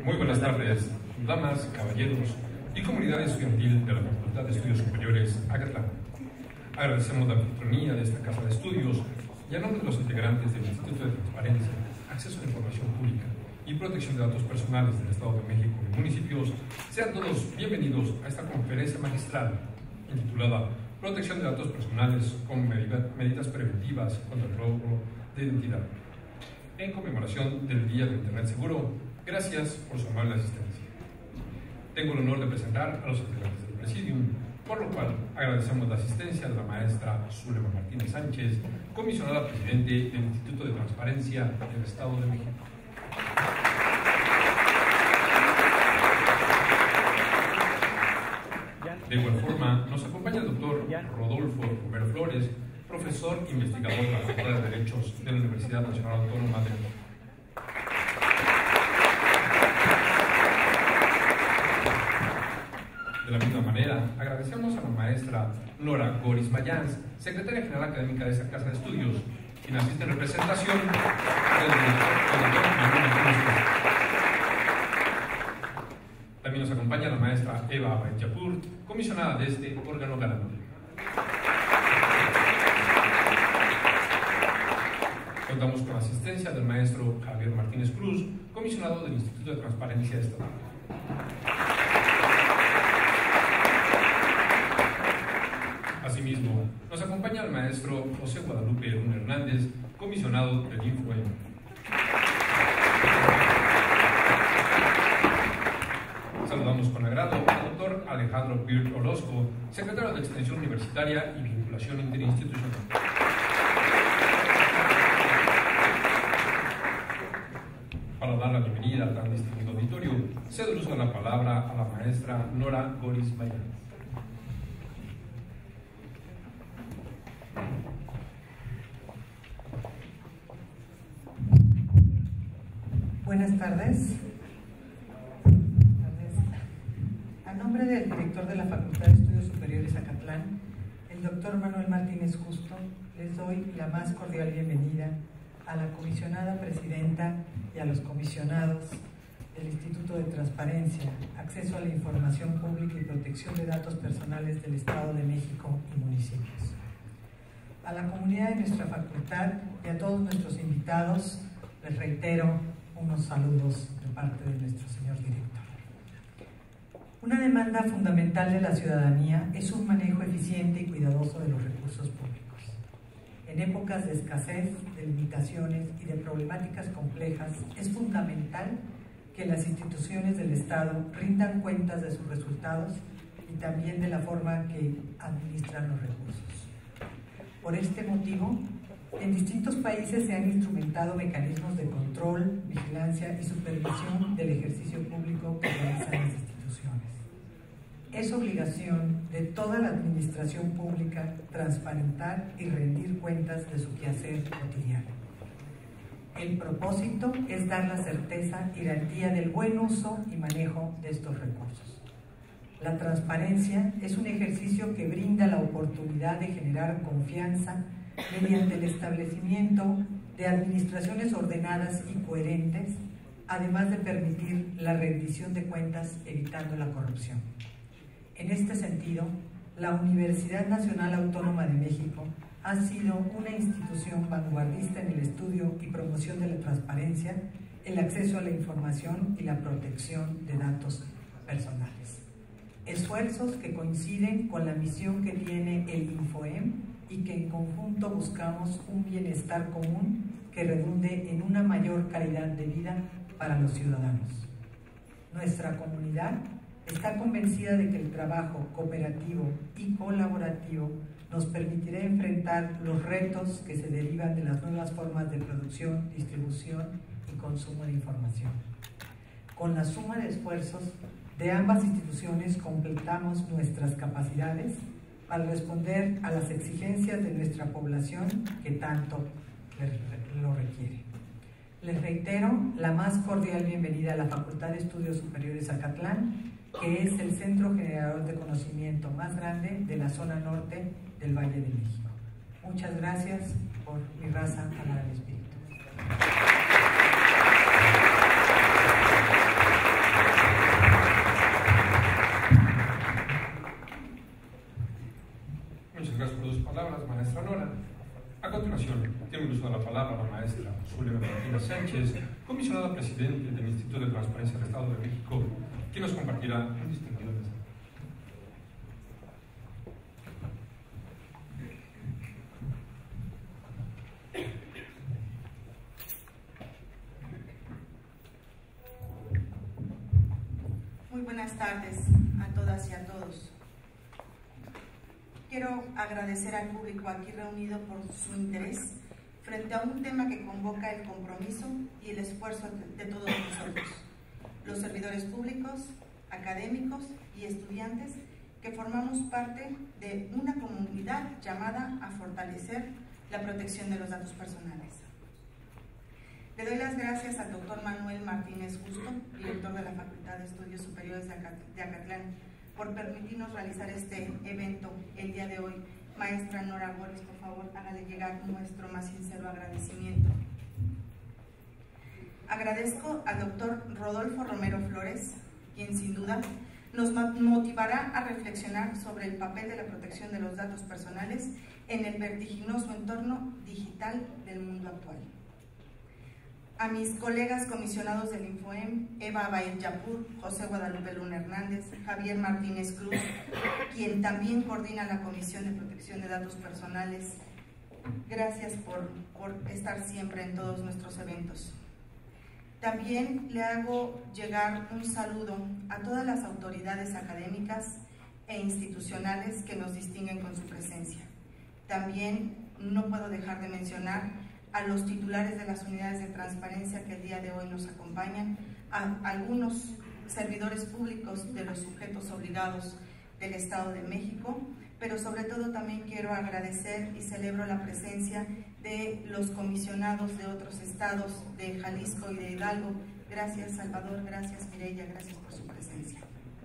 Muy buenas tardes, damas, caballeros y comunidad estudiantil de la Facultad de Estudios Superiores Acatlán. Agradecemos la patronía de esta casa de estudios y a nombre de los integrantes del Instituto de Transparencia, Acceso a la Información Pública y Protección de Datos Personales del Estado de México y municipios, sean todos bienvenidos a esta conferencia magistral intitulada Protección de Datos Personales con medidas preventivas contra el robo de identidad, en conmemoración del Día de Internet Seguro. Gracias por su amable asistencia. Tengo el honor de presentar a los integrantes del Presidium, por lo cual agradecemos la asistencia de la maestra Zulema Martínez Sánchez, comisionada presidente del Instituto de Transparencia del Estado de México. De igual forma, nos acompaña el doctor Rodolfo Romero Flores, profesor investigador de la Facultad de Derechos de la Universidad Nacional Autónoma de México. De la misma manera, agradecemos a la maestra Nora Goris Mayans, secretaria general académica de esta casa de estudios, quien asiste en representación del doctor Manuel Martínez. También nos acompaña la maestra Eva Baechapur, comisionada de este órgano ganador. Contamos con la asistencia del maestro Javier Martínez Cruz, comisionado del Instituto de Transparencia Estatal. Asimismo, nos acompaña el maestro José Guadalupe Luna Hernández, comisionado del INFOEM. Saludamos con agrado al doctor Alejandro Pirt Orozco, secretario de Extensión Universitaria y Vinculación Interinstitucional. Para dar la bienvenida al tan distinguido auditorio, cedo el uso de la palabra a la maestra Nora Goris Mayans. Buenas tardes. A nombre del director de la Facultad de Estudios Superiores Acatlán, el doctor Manuel Martínez Justo, les doy la más cordial bienvenida a la comisionada presidenta y a los comisionados del Instituto de Transparencia, Acceso a la Información Pública y Protección de Datos Personales del Estado de México y municipios. A la comunidad de nuestra facultad y a todos nuestros invitados, les reitero unos saludos de parte de nuestro señor director. Una demanda fundamental de la ciudadanía es un manejo eficiente y cuidadoso de los recursos públicos. En épocas de escasez, de limitaciones y de problemáticas complejas, es fundamental que las instituciones del Estado rindan cuentas de sus resultados y también de la forma que administran los recursos. Por este motivo, en distintos países se han instrumentado mecanismos de control, vigilancia y supervisión del ejercicio público que realizan las instituciones. Es obligación de toda la administración pública transparentar y rendir cuentas de su quehacer cotidiano. El propósito es dar la certeza y garantía del buen uso y manejo de estos recursos. La transparencia es un ejercicio que brinda la oportunidad de generar confianza mediante el establecimiento de administraciones ordenadas y coherentes, además de permitir la rendición de cuentas evitando la corrupción. En este sentido, la Universidad Nacional Autónoma de México ha sido una institución vanguardista en el estudio y promoción de la transparencia, el acceso a la información y la protección de datos personales. Esfuerzos que coinciden con la misión que tiene el INFOEM y que en conjunto buscamos un bienestar común que redunde en una mayor calidad de vida para los ciudadanos. Nuestra comunidad está convencida de que el trabajo cooperativo y colaborativo nos permitirá enfrentar los retos que se derivan de las nuevas formas de producción, distribución y consumo de información. Con la suma de esfuerzos de ambas instituciones completamos nuestras capacidades para responder a las exigencias de nuestra población que tanto lo requiere. Les reitero la más cordial bienvenida a la Facultad de Estudios Superiores Acatlán, que es el centro generador de conocimiento más grande de la zona norte del Valle de México. Muchas gracias por mi raza a la del espíritu. Sánchez, comisionada presidente del Instituto de Transparencia del Estado de México, quien nos compartirá un distinguido mensaje. Muy buenas tardes a todas y a todos. Quiero agradecer al público aquí reunido por su interés frente a un tema que convoca el compromiso y el esfuerzo de todos nosotros, los servidores públicos, académicos y estudiantes que formamos parte de una comunidad llamada a fortalecer la protección de los datos personales. Le doy las gracias al doctor Manuel Martínez Justo, director de la Facultad de Estudios Superiores de Acatlán, por permitirnos realizar este evento el día de hoy. Maestra Nora Boris, por favor, hágale llegar nuestro más sincero agradecimiento. Agradezco al doctor Rodolfo Romero Flores, quien sin duda nos motivará a reflexionar sobre el papel de la protección de los datos personales en el vertiginoso entorno digital del mundo actual. A mis colegas comisionados del INFOEM, Eva Baez Yapur, José Guadalupe Luna Hernández, Javier Martínez Cruz, quien también coordina la Comisión de Protección de Datos Personales, gracias por estar siempre en todos nuestros eventos. También le hago llegar un saludo a todas las autoridades académicas e institucionales que nos distinguen con su presencia. También no puedo dejar de mencionar a los titulares de las unidades de transparencia que el día de hoy nos acompañan, a algunos servidores públicos de los sujetos obligados del Estado de México, pero sobre todo también quiero agradecer y celebro la presencia de los comisionados de otros estados, de Jalisco y de Hidalgo. Gracias Salvador, gracias Mireya, gracias por su presencia.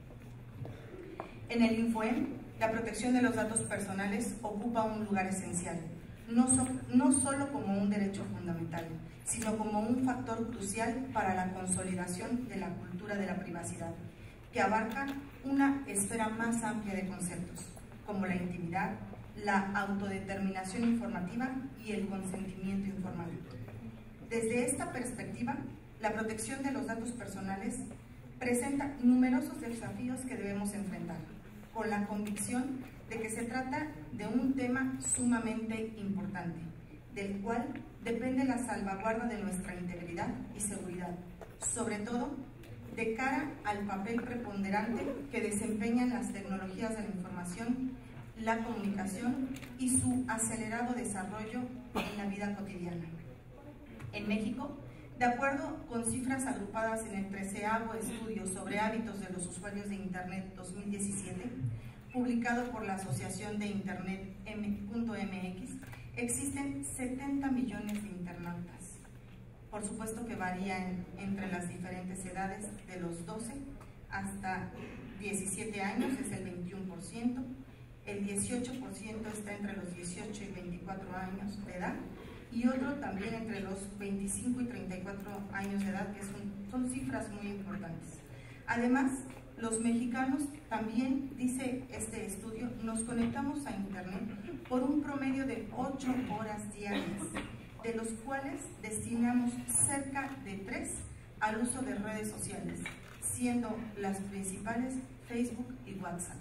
En el INFOEM, la protección de los datos personales ocupa un lugar esencial. No solo como un derecho fundamental, sino como un factor crucial para la consolidación de la cultura de la privacidad, que abarca una esfera más amplia de conceptos, como la intimidad, la autodeterminación informativa y el consentimiento informado. Desde esta perspectiva, la protección de los datos personales presenta numerosos desafíos que debemos enfrentar, con la convicción de que se trata de un tema sumamente importante, del cual depende la salvaguarda de nuestra integridad y seguridad, sobre todo de cara al papel preponderante que desempeñan las tecnologías de la información, la comunicación y su acelerado desarrollo en la vida cotidiana. En México, de acuerdo con cifras agrupadas en el 13º estudio sobre hábitos de los usuarios de Internet 2017, publicado por la Asociación de Internet M.MX, existen 70 millones de internautas. Por supuesto que varían entre las diferentes edades, de los 12 hasta 17 años es el 21%, el 18% está entre los 18 y 24 años de edad, y otro también entre los 25 y 34 años de edad, que son cifras muy importantes. Además, los mexicanos también, dice este estudio, nos conectamos a Internet por un promedio de 8 horas diarias, de los cuales destinamos cerca de 3 al uso de redes sociales, siendo las principales Facebook y WhatsApp.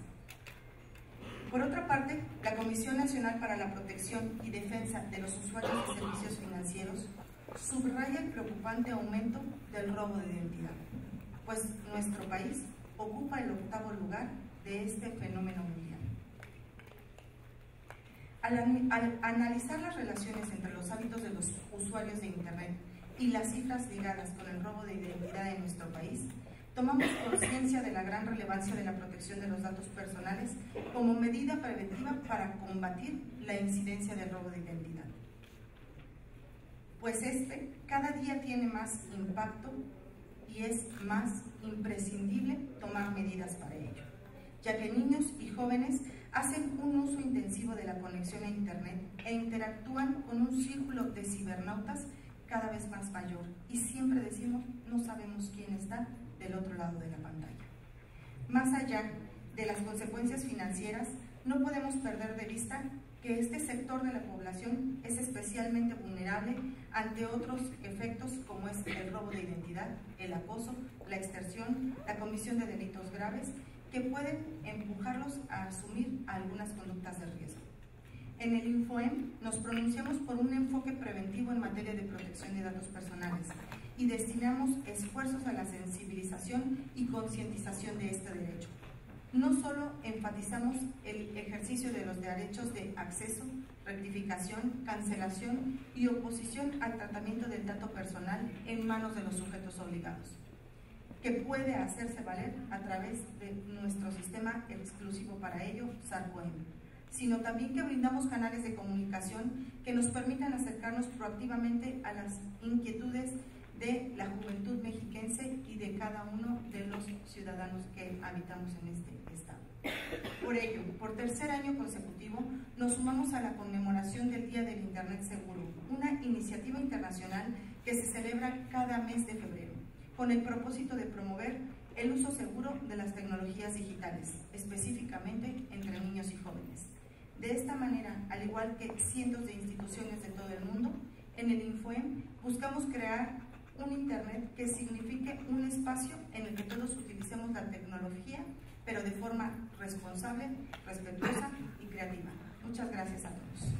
Por otra parte, la Comisión Nacional para la Protección y Defensa de los Usuarios de Servicios Financieros subraya el preocupante aumento del robo de identidad, pues nuestro país ocupa el 8º lugar de este fenómeno mundial. Al analizar las relaciones entre los hábitos de los usuarios de Internet y las cifras ligadas con el robo de identidad en nuestro país, tomamos conciencia de la gran relevancia de la protección de los datos personales como medida preventiva para combatir la incidencia del robo de identidad. Pues este cada día tiene más impacto y es más imprescindible tomar medidas para ello, ya que niños y jóvenes hacen un uso intensivo de la conexión a Internet e interactúan con un círculo de cibernautas cada vez más mayor, y siempre decimos, no sabemos quién está del otro lado de la pantalla. Más allá de las consecuencias financieras, no podemos perder de vista que este sector de la población es especialmente vulnerable ante otros efectos como es el robo de identidad, el acoso, la extorsión, la comisión de delitos graves, que pueden empujarlos a asumir algunas conductas de riesgo. En el INFOEM nos pronunciamos por un enfoque preventivo en materia de protección de datos personales y destinamos esfuerzos a la sensibilización y concientización de este derecho. No solo enfatizamos el ejercicio de los derechos de acceso, rectificación, cancelación y oposición al tratamiento del dato personal en manos de los sujetos obligados, que puede hacerse valer a través de nuestro sistema exclusivo para ello, SARCOEM, sino también que brindamos canales de comunicación que nos permitan acercarnos proactivamente a las inquietudes de la juventud mexiquense y de cada uno de los ciudadanos que habitamos en este estado. Por ello, por tercer año consecutivo, nos sumamos a la conmemoración del Día del Internet Seguro, una iniciativa internacional que se celebra cada mes de febrero, con el propósito de promover el uso seguro de las tecnologías digitales, específicamente entre niños y jóvenes. De esta manera, al igual que cientos de instituciones de todo el mundo, en el INFOEM buscamos crear un Internet que signifique un espacio en el que todos utilicemos la tecnología, pero de forma responsable, respetuosa y creativa. Muchas gracias a todos.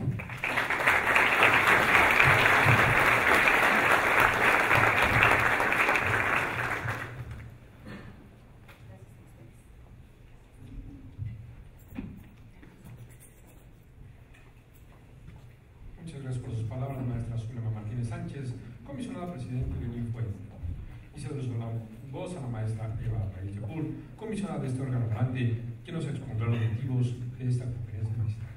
Muchas gracias por sus palabras, maestra Zulema Martínez Sánchez, comisionada presidente del INFOEM. Y se les da la voz a la maestra Eva País Yapur, comisionada de este órgano grande, que nos expondrá los motivos de esta conferencia magistral.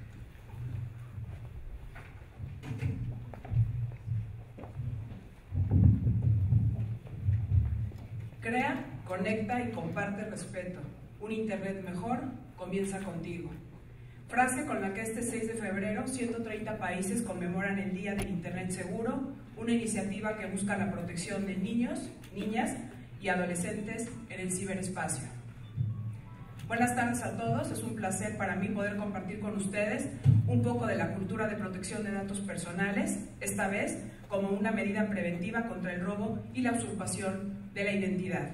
Crea, conecta y comparte respeto. Un Internet mejor comienza contigo. Frase con la que este 6 de febrero 130 países conmemoran el Día del Internet Seguro, una iniciativa que busca la protección de niños, niñas y adolescentes en el ciberespacio. Buenas tardes a todos, es un placer para mí poder compartir con ustedes un poco de la cultura de protección de datos personales, esta vez como una medida preventiva contra el robo y la usurpación de la identidad.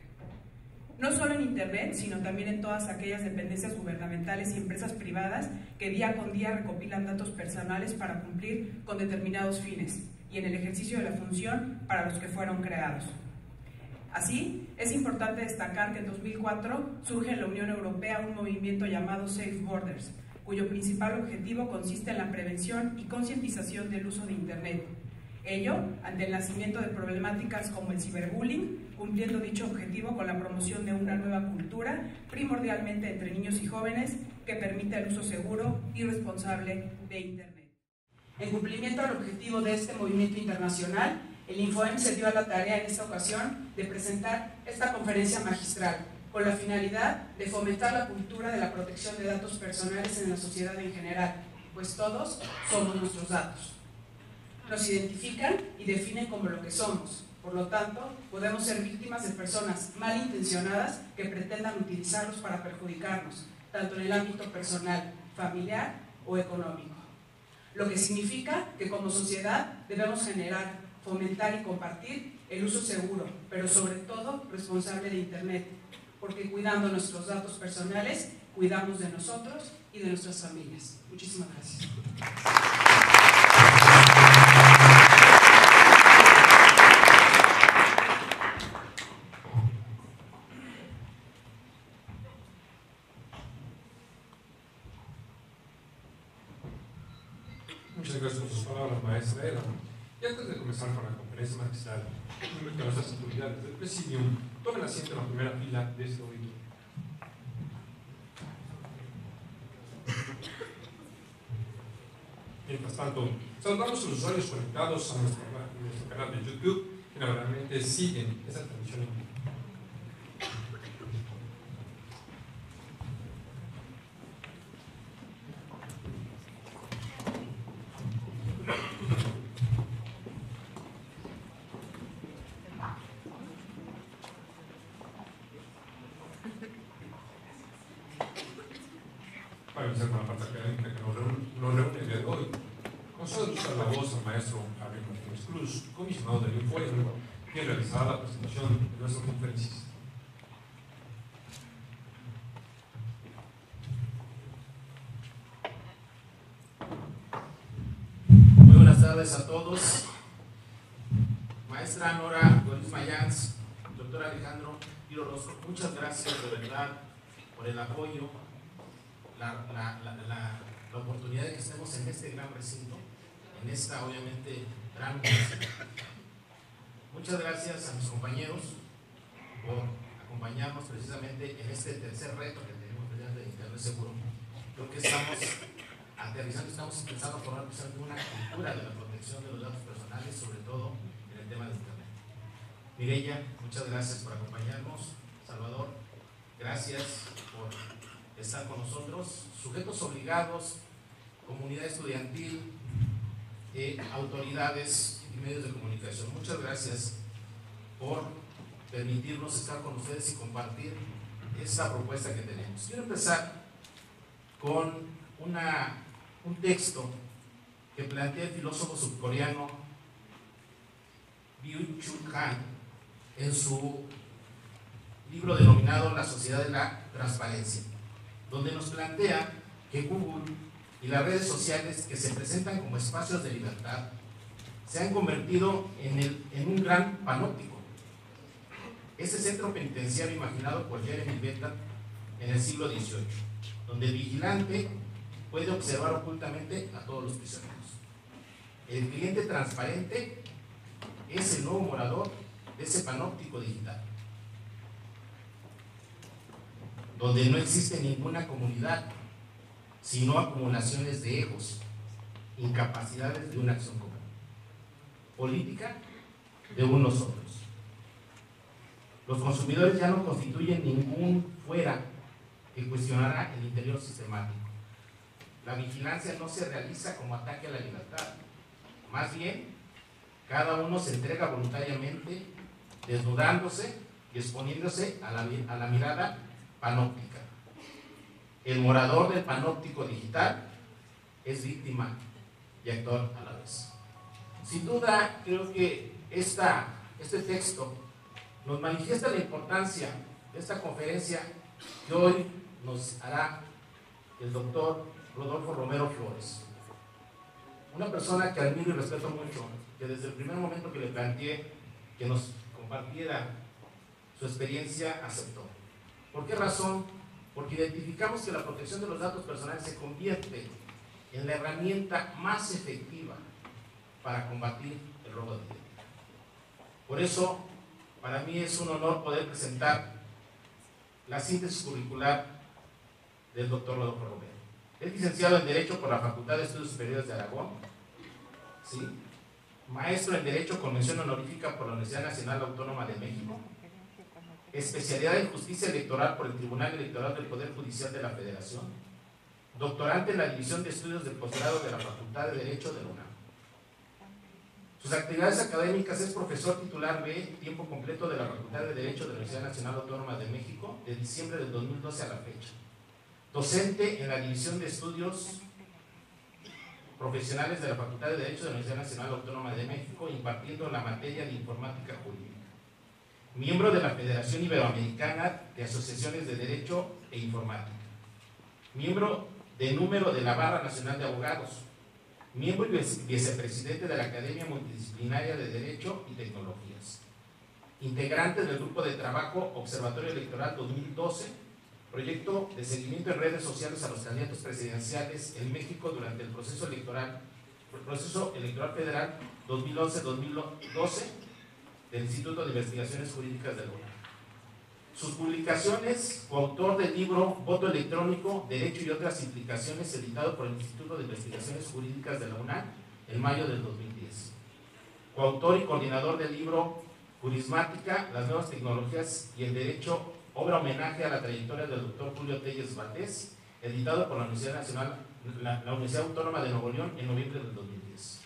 No solo en Internet, sino también en todas aquellas dependencias gubernamentales y empresas privadas que día con día recopilan datos personales para cumplir con determinados fines y en el ejercicio de la función para los que fueron creados. Así, es importante destacar que en 2004 surge en la Unión Europea un movimiento llamado Safe Borders, cuyo principal objetivo consiste en la prevención y concientización del uso de Internet. Ello ante el nacimiento de problemáticas como el ciberbullying, cumpliendo dicho objetivo con la promoción de una nueva cultura, primordialmente entre niños y jóvenes, que permita el uso seguro y responsable de Internet. En cumplimiento al objetivo de este movimiento internacional, el INFOEM se dio a la tarea en esta ocasión de presentar esta conferencia magistral, con la finalidad de fomentar la cultura de la protección de datos personales en la sociedad en general, pues todos somos nuestros datos. Nos identifican y definen como lo que somos. Por lo tanto, podemos ser víctimas de personas malintencionadas que pretendan utilizarlos para perjudicarnos, tanto en el ámbito personal, familiar o económico. Lo que significa que como sociedad debemos generar, fomentar y compartir el uso seguro, pero sobre todo responsable de Internet, porque cuidando nuestros datos personales, cuidamos de nosotros y de nuestras familias. Muchísimas gracias. Muchas gracias por sus palabras, maestra Eva. Y antes de comenzar con la conferencia magistral, invito a nuestras autoridades del Presidium tomen asiento en la primera fila de este auditorio. Mientras tanto, saludamos a los usuarios conectados a nuestro canal de YouTube, que normalmente siguen esta transmisión en vivo. Para iniciar con la parte académica que nos la voz al maestro Javier Martínez Cruz, comisionado del Infoedro, que realizará la presentación de nuestro conferencista. Muy buenas tardes a todos. Maestra Nora Goris Mayans, doctor Alejandro Tiro Rostro, muchas gracias de verdad por el apoyo, la oportunidad de que estemos en este gran recinto, en esta obviamente gran universidad. Muchas gracias a mis compañeros por acompañarnos precisamente en este tercer reto que tenemos de Internet Seguro. Creo que estamos aterrizando, estamos empezando a formar precisamente una cultura de la protección de los datos personales, sobre todo en el tema de Internet. Mireya, muchas gracias por acompañarnos. Salvador, gracias por estar con nosotros. Sujetos obligados, comunidad estudiantil, autoridades y medios de comunicación, muchas gracias por permitirnos estar con ustedes y compartir esta propuesta que tenemos. Quiero empezar con un texto que plantea el filósofo surcoreano Byung-Chul Han en su libro denominado La Sociedad de la Transparencia, donde nos plantea que Google y las redes sociales, que se presentan como espacios de libertad, se han convertido en un gran panóptico. Ese centro penitenciario imaginado por Jeremy Bentham en el siglo XVIII, donde el vigilante puede observar ocultamente a todos los prisioneros. El cliente transparente es el nuevo morador de ese panóptico digital, donde no existe ninguna comunidad, sino acumulaciones de egos, incapacidades de una acción común, política de unos otros. Los consumidores ya no constituyen ningún fuera que cuestionará el interior sistemático. La vigilancia no se realiza como ataque a la libertad, más bien cada uno se entrega voluntariamente, desnudándose y exponiéndose a la mirada panóptica. El morador del panóptico digital es víctima y actor a la vez. Sin duda, creo que este texto nos manifiesta la importancia de esta conferencia que hoy nos hará el doctor Rodolfo Romero Flores, una persona que admiro y respeto mucho, que desde el primer momento que le planteé que nos compartiera su experiencia, aceptó. ¿Por qué razón? Porque identificamos que la protección de los datos personales se convierte en la herramienta más efectiva para combatir el robo de identidad. Por eso, para mí es un honor poder presentar la síntesis curricular del doctor Rodolfo Romero. Es licenciado en Derecho por la Facultad de Estudios Superiores de Aragón, ¿sí? Maestro en Derecho con mención honorífica por la Universidad Nacional Autónoma de México, especialidad en Justicia Electoral por el Tribunal Electoral del Poder Judicial de la Federación, doctorante en la División de Estudios del Posgrado de la Facultad de Derecho de la UNAM. Sus actividades académicas: es profesor titular de tiempo completo de la Facultad de Derecho de la Universidad Nacional Autónoma de México de diciembre del 2012 a la fecha. Docente en la División de Estudios Profesionales de la Facultad de Derecho de la Universidad Nacional Autónoma de México, impartiendo la materia de Informática Jurídica. Miembro de la Federación Iberoamericana de Asociaciones de Derecho e Informática. Miembro de número de la Barra Nacional de Abogados. Miembro y vicepresidente de la Academia Multidisciplinaria de Derecho y Tecnologías. Integrante del Grupo de Trabajo Observatorio Electoral 2012, proyecto de seguimiento en redes sociales a los candidatos presidenciales en México durante el proceso electoral federal 2011-2012 del Instituto de Investigaciones Jurídicas de la UNAM. Sus publicaciones: coautor del libro Voto Electrónico, Derecho y otras implicaciones, editado por el Instituto de Investigaciones Jurídicas de la UNAM en mayo del 2010. Coautor y coordinador del libro Jurismática, las nuevas tecnologías y el derecho, obra homenaje a la trayectoria del doctor Julio Telles Valdés, editado por la Universidad Autónoma de Nuevo León en noviembre del 2010.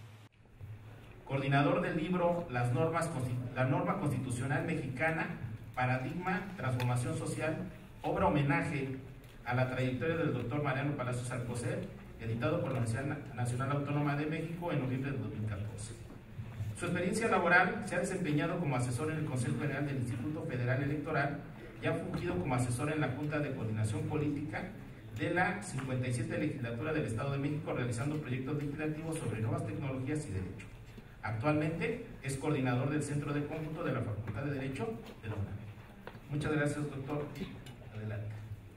Coordinador del libro La norma constitucional mexicana, Paradigma, Transformación Social, obra homenaje a la trayectoria del doctor Mariano Palacios Alcocer, editado por la Universidad Nacional Autónoma de México en noviembre de 2014. Su experiencia laboral: se ha desempeñado como asesor en el Consejo General del Instituto Federal Electoral y ha fungido como asesor en la Junta de Coordinación Política de la 57 Legislatura del Estado de México, realizando proyectos legislativos sobre nuevas tecnologías y derecho. Actualmente es coordinador del Centro de Cómputo de la Facultad de Derecho de la UNAM. Muchas gracias, doctor. Adelante.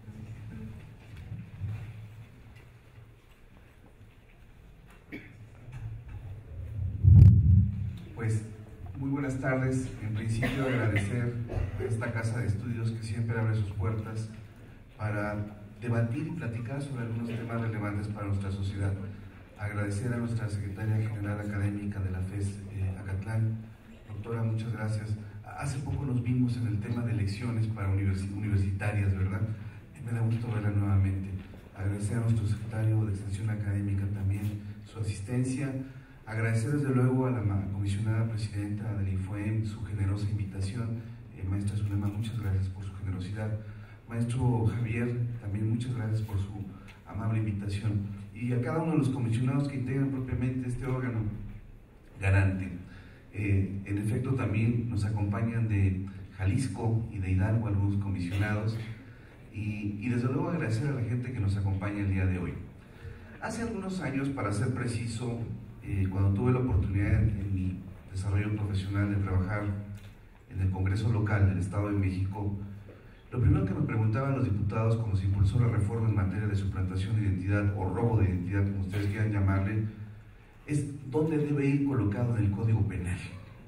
Pues, muy buenas tardes. En principio, agradecer a esta casa de estudios que siempre abre sus puertas para debatir y platicar sobre algunos temas relevantes para nuestra sociedad. Agradecer a nuestra secretaria general académica de la FES, Acatlán. Doctora, muchas gracias. Hace poco nos vimos en el tema de elecciones para universitarias, ¿verdad? Me da gusto verla nuevamente. Agradecer a nuestro secretario de Extensión Académica también su asistencia. Agradecer desde luego a la comisionada presidenta del INFOEM su generosa invitación. Maestra Zulema, muchas gracias por su generosidad. Maestro Javier, también muchas gracias por su amable invitación. Y a cada uno de los comisionados que integran propiamente este órgano garante. En efecto, también nos acompañan de Jalisco y de Hidalgo algunos comisionados. Y desde luego agradecer a la gente que nos acompaña el día de hoy. Hace algunos años, para ser preciso, cuando tuve la oportunidad en mi desarrollo profesional de trabajar en el Congreso local del Estado de México, lo primero que me preguntaban los diputados cuando se impulsó la reforma en materia de suplantación de identidad o robo de identidad, como ustedes quieran llamarle, es dónde debe ir colocado en el Código Penal.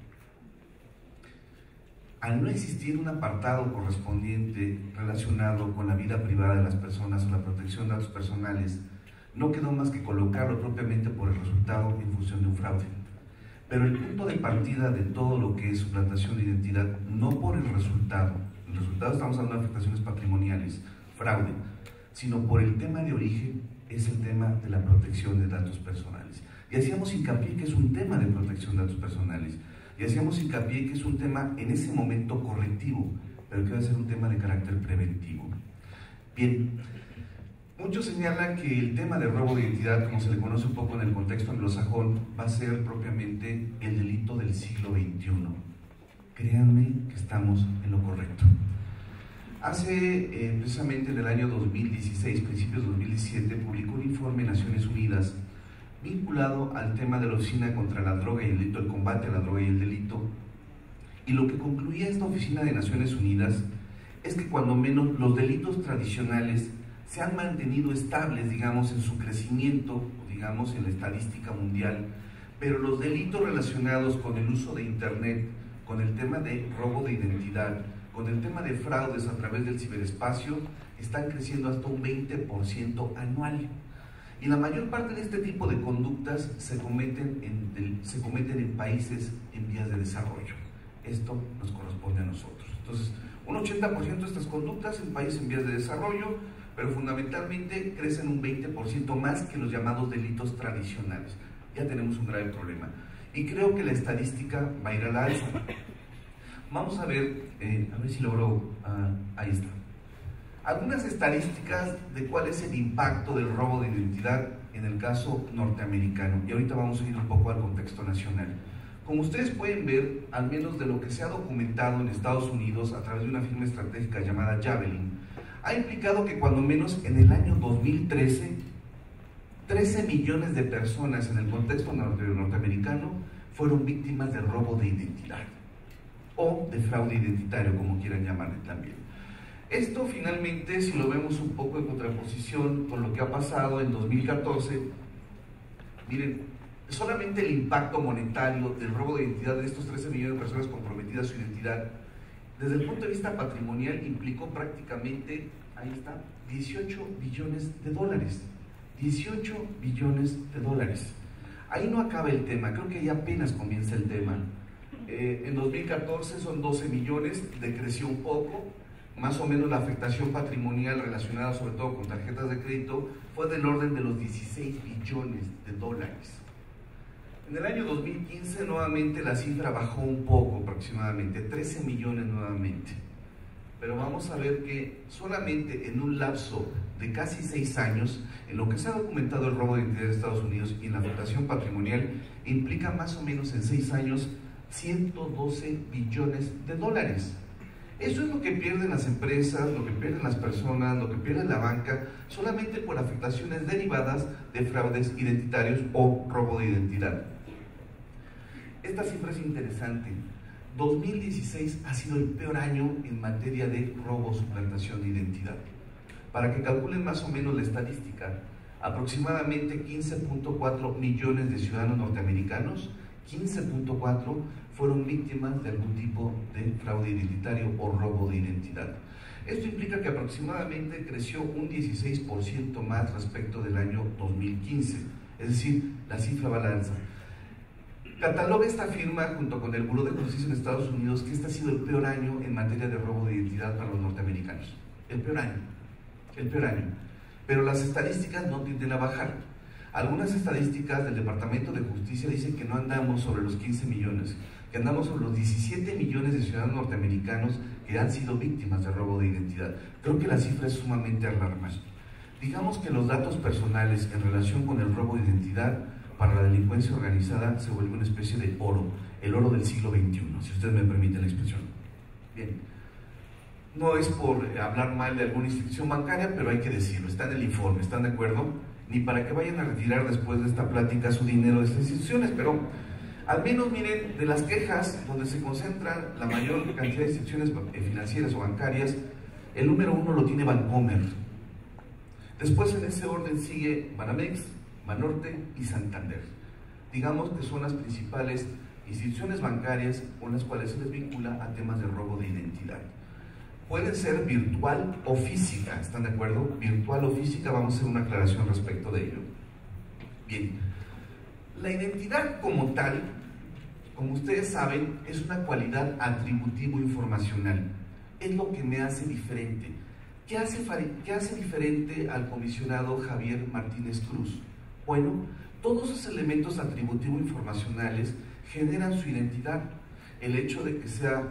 Al no existir un apartado correspondiente relacionado con la vida privada de las personas o la protección de datos personales, no quedó más que colocarlo propiamente por el resultado en función de un fraude. Pero el punto de partida de todo lo que es suplantación de identidad, no por el resultado estamos hablando de afectaciones patrimoniales, fraude, sino por el tema de origen, es el tema de la protección de datos personales. Y hacíamos hincapié que es un tema de protección de datos personales, y hacíamos hincapié que es un tema en ese momento correctivo, pero que va a ser un tema de carácter preventivo. Bien, muchos señalan que el tema de robo de identidad, como se le conoce un poco en el contexto anglosajón, va a ser propiamente el delito del siglo XXI. Créanme que estamos en lo correcto. Hace precisamente en el año 2016, principios de 2017, publicó un informe en Naciones Unidas vinculado al tema de la Oficina contra la Droga y el Delito, el combate a la droga y el delito, y lo que concluía esta Oficina de Naciones Unidas es que cuando menos los delitos tradicionales se han mantenido estables, digamos, en su crecimiento, digamos, en la estadística mundial, pero los delitos relacionados con el uso de Internet, con el tema de robo de identidad, con el tema de fraudes a través del ciberespacio, están creciendo hasta un 20% anual. Y la mayor parte de este tipo de conductas se cometen en países en vías de desarrollo. Esto nos corresponde a nosotros. Entonces, un 80% de estas conductas en países en vías de desarrollo, pero fundamentalmente crecen un 20% más que los llamados delitos tradicionales. Ya tenemos un grave problema. Y creo que la estadística va a ir a la alza. Vamos a ver si logro, ahí está. Algunas estadísticas de cuál es el impacto del robo de identidad en el caso norteamericano. Y ahorita vamos a ir un poco al contexto nacional. Como ustedes pueden ver, al menos de lo que se ha documentado en Estados Unidos a través de una firma estratégica llamada Javelin, ha implicado que cuando menos en el año 2013, 13 millones de personas en el contexto norteamericano fueron víctimas de robo de identidad o de fraude identitario, como quieran llamarle también. Esto finalmente, si lo vemos un poco en contraposición con lo que ha pasado en 2014, miren, solamente el impacto monetario del robo de identidad de estos 13 millones de personas comprometidas a su identidad, desde el punto de vista patrimonial, implicó prácticamente, ahí está, 18 billones de dólares. 18 billones de dólares. Ahí no acaba el tema, creo que ahí apenas comienza el tema. En 2014 son 12 millones, decreció un poco, más o menos la afectación patrimonial relacionada sobre todo con tarjetas de crédito fue del orden de los 16 billones de dólares. En el año 2015 nuevamente la cifra bajó un poco, aproximadamente 13 millones nuevamente. pero vamos a ver que solamente en un lapso de casi 6 años, en lo que se ha documentado el robo de identidad de Estados Unidos y en la afectación patrimonial, implica más o menos en 6 años 112 billones de dólares. Eso es lo que pierden las empresas, lo que pierden las personas, lo que pierde la banca, solamente por afectaciones derivadas de fraudes identitarios o robo de identidad. Esta cifra es interesante. 2016 ha sido el peor año en materia de robo o suplantación de identidad. Para que calculen más o menos la estadística, aproximadamente 15.4 millones de ciudadanos norteamericanos, 15.4 fueron víctimas de algún tipo de fraude identitario o robo de identidad. Esto implica que aproximadamente creció un 16% más respecto del año 2015, es decir, la cifra va a la alza. Cataloga esta firma junto con el Buró de Justicia en Estados Unidos que este ha sido el peor año en materia de robo de identidad para los norteamericanos. El peor año. Pero las estadísticas no tienden a bajar. Algunas estadísticas del Departamento de Justicia dicen que no andamos sobre los 15 millones, que andamos sobre los 17 millones de ciudadanos norteamericanos que han sido víctimas de robo de identidad. Creo que la cifra es sumamente alarmante. Digamos que los datos personales en relación con el robo de identidad para la delincuencia organizada se vuelve una especie de oro, el oro del siglo XXI, si usted me permite la expresión. Bien, no es por hablar mal de alguna institución bancaria, pero hay que decirlo, está en el informe, ¿están de acuerdo? Ni para que vayan a retirar después de esta plática su dinero de estas instituciones, pero al menos miren, de las quejas donde se concentran la mayor cantidad de instituciones financieras o bancarias, el número 1 lo tiene Bancomer. Después en ese orden sigue Banamex, Banorte y Santander. Digamos que son las principales instituciones bancarias con las cuales se les vincula a temas de robo de identidad. Pueden ser virtual o física, ¿están de acuerdo? Virtual o física, vamos a hacer una aclaración respecto de ello. Bien, la identidad como tal, como ustedes saben, es una cualidad atributivo-informacional. Es lo que me hace diferente. ¿Qué hace diferente al comisionado Javier Martínez Cruz? Bueno, todos esos elementos atributivo-informacionales generan su identidad. El hecho de que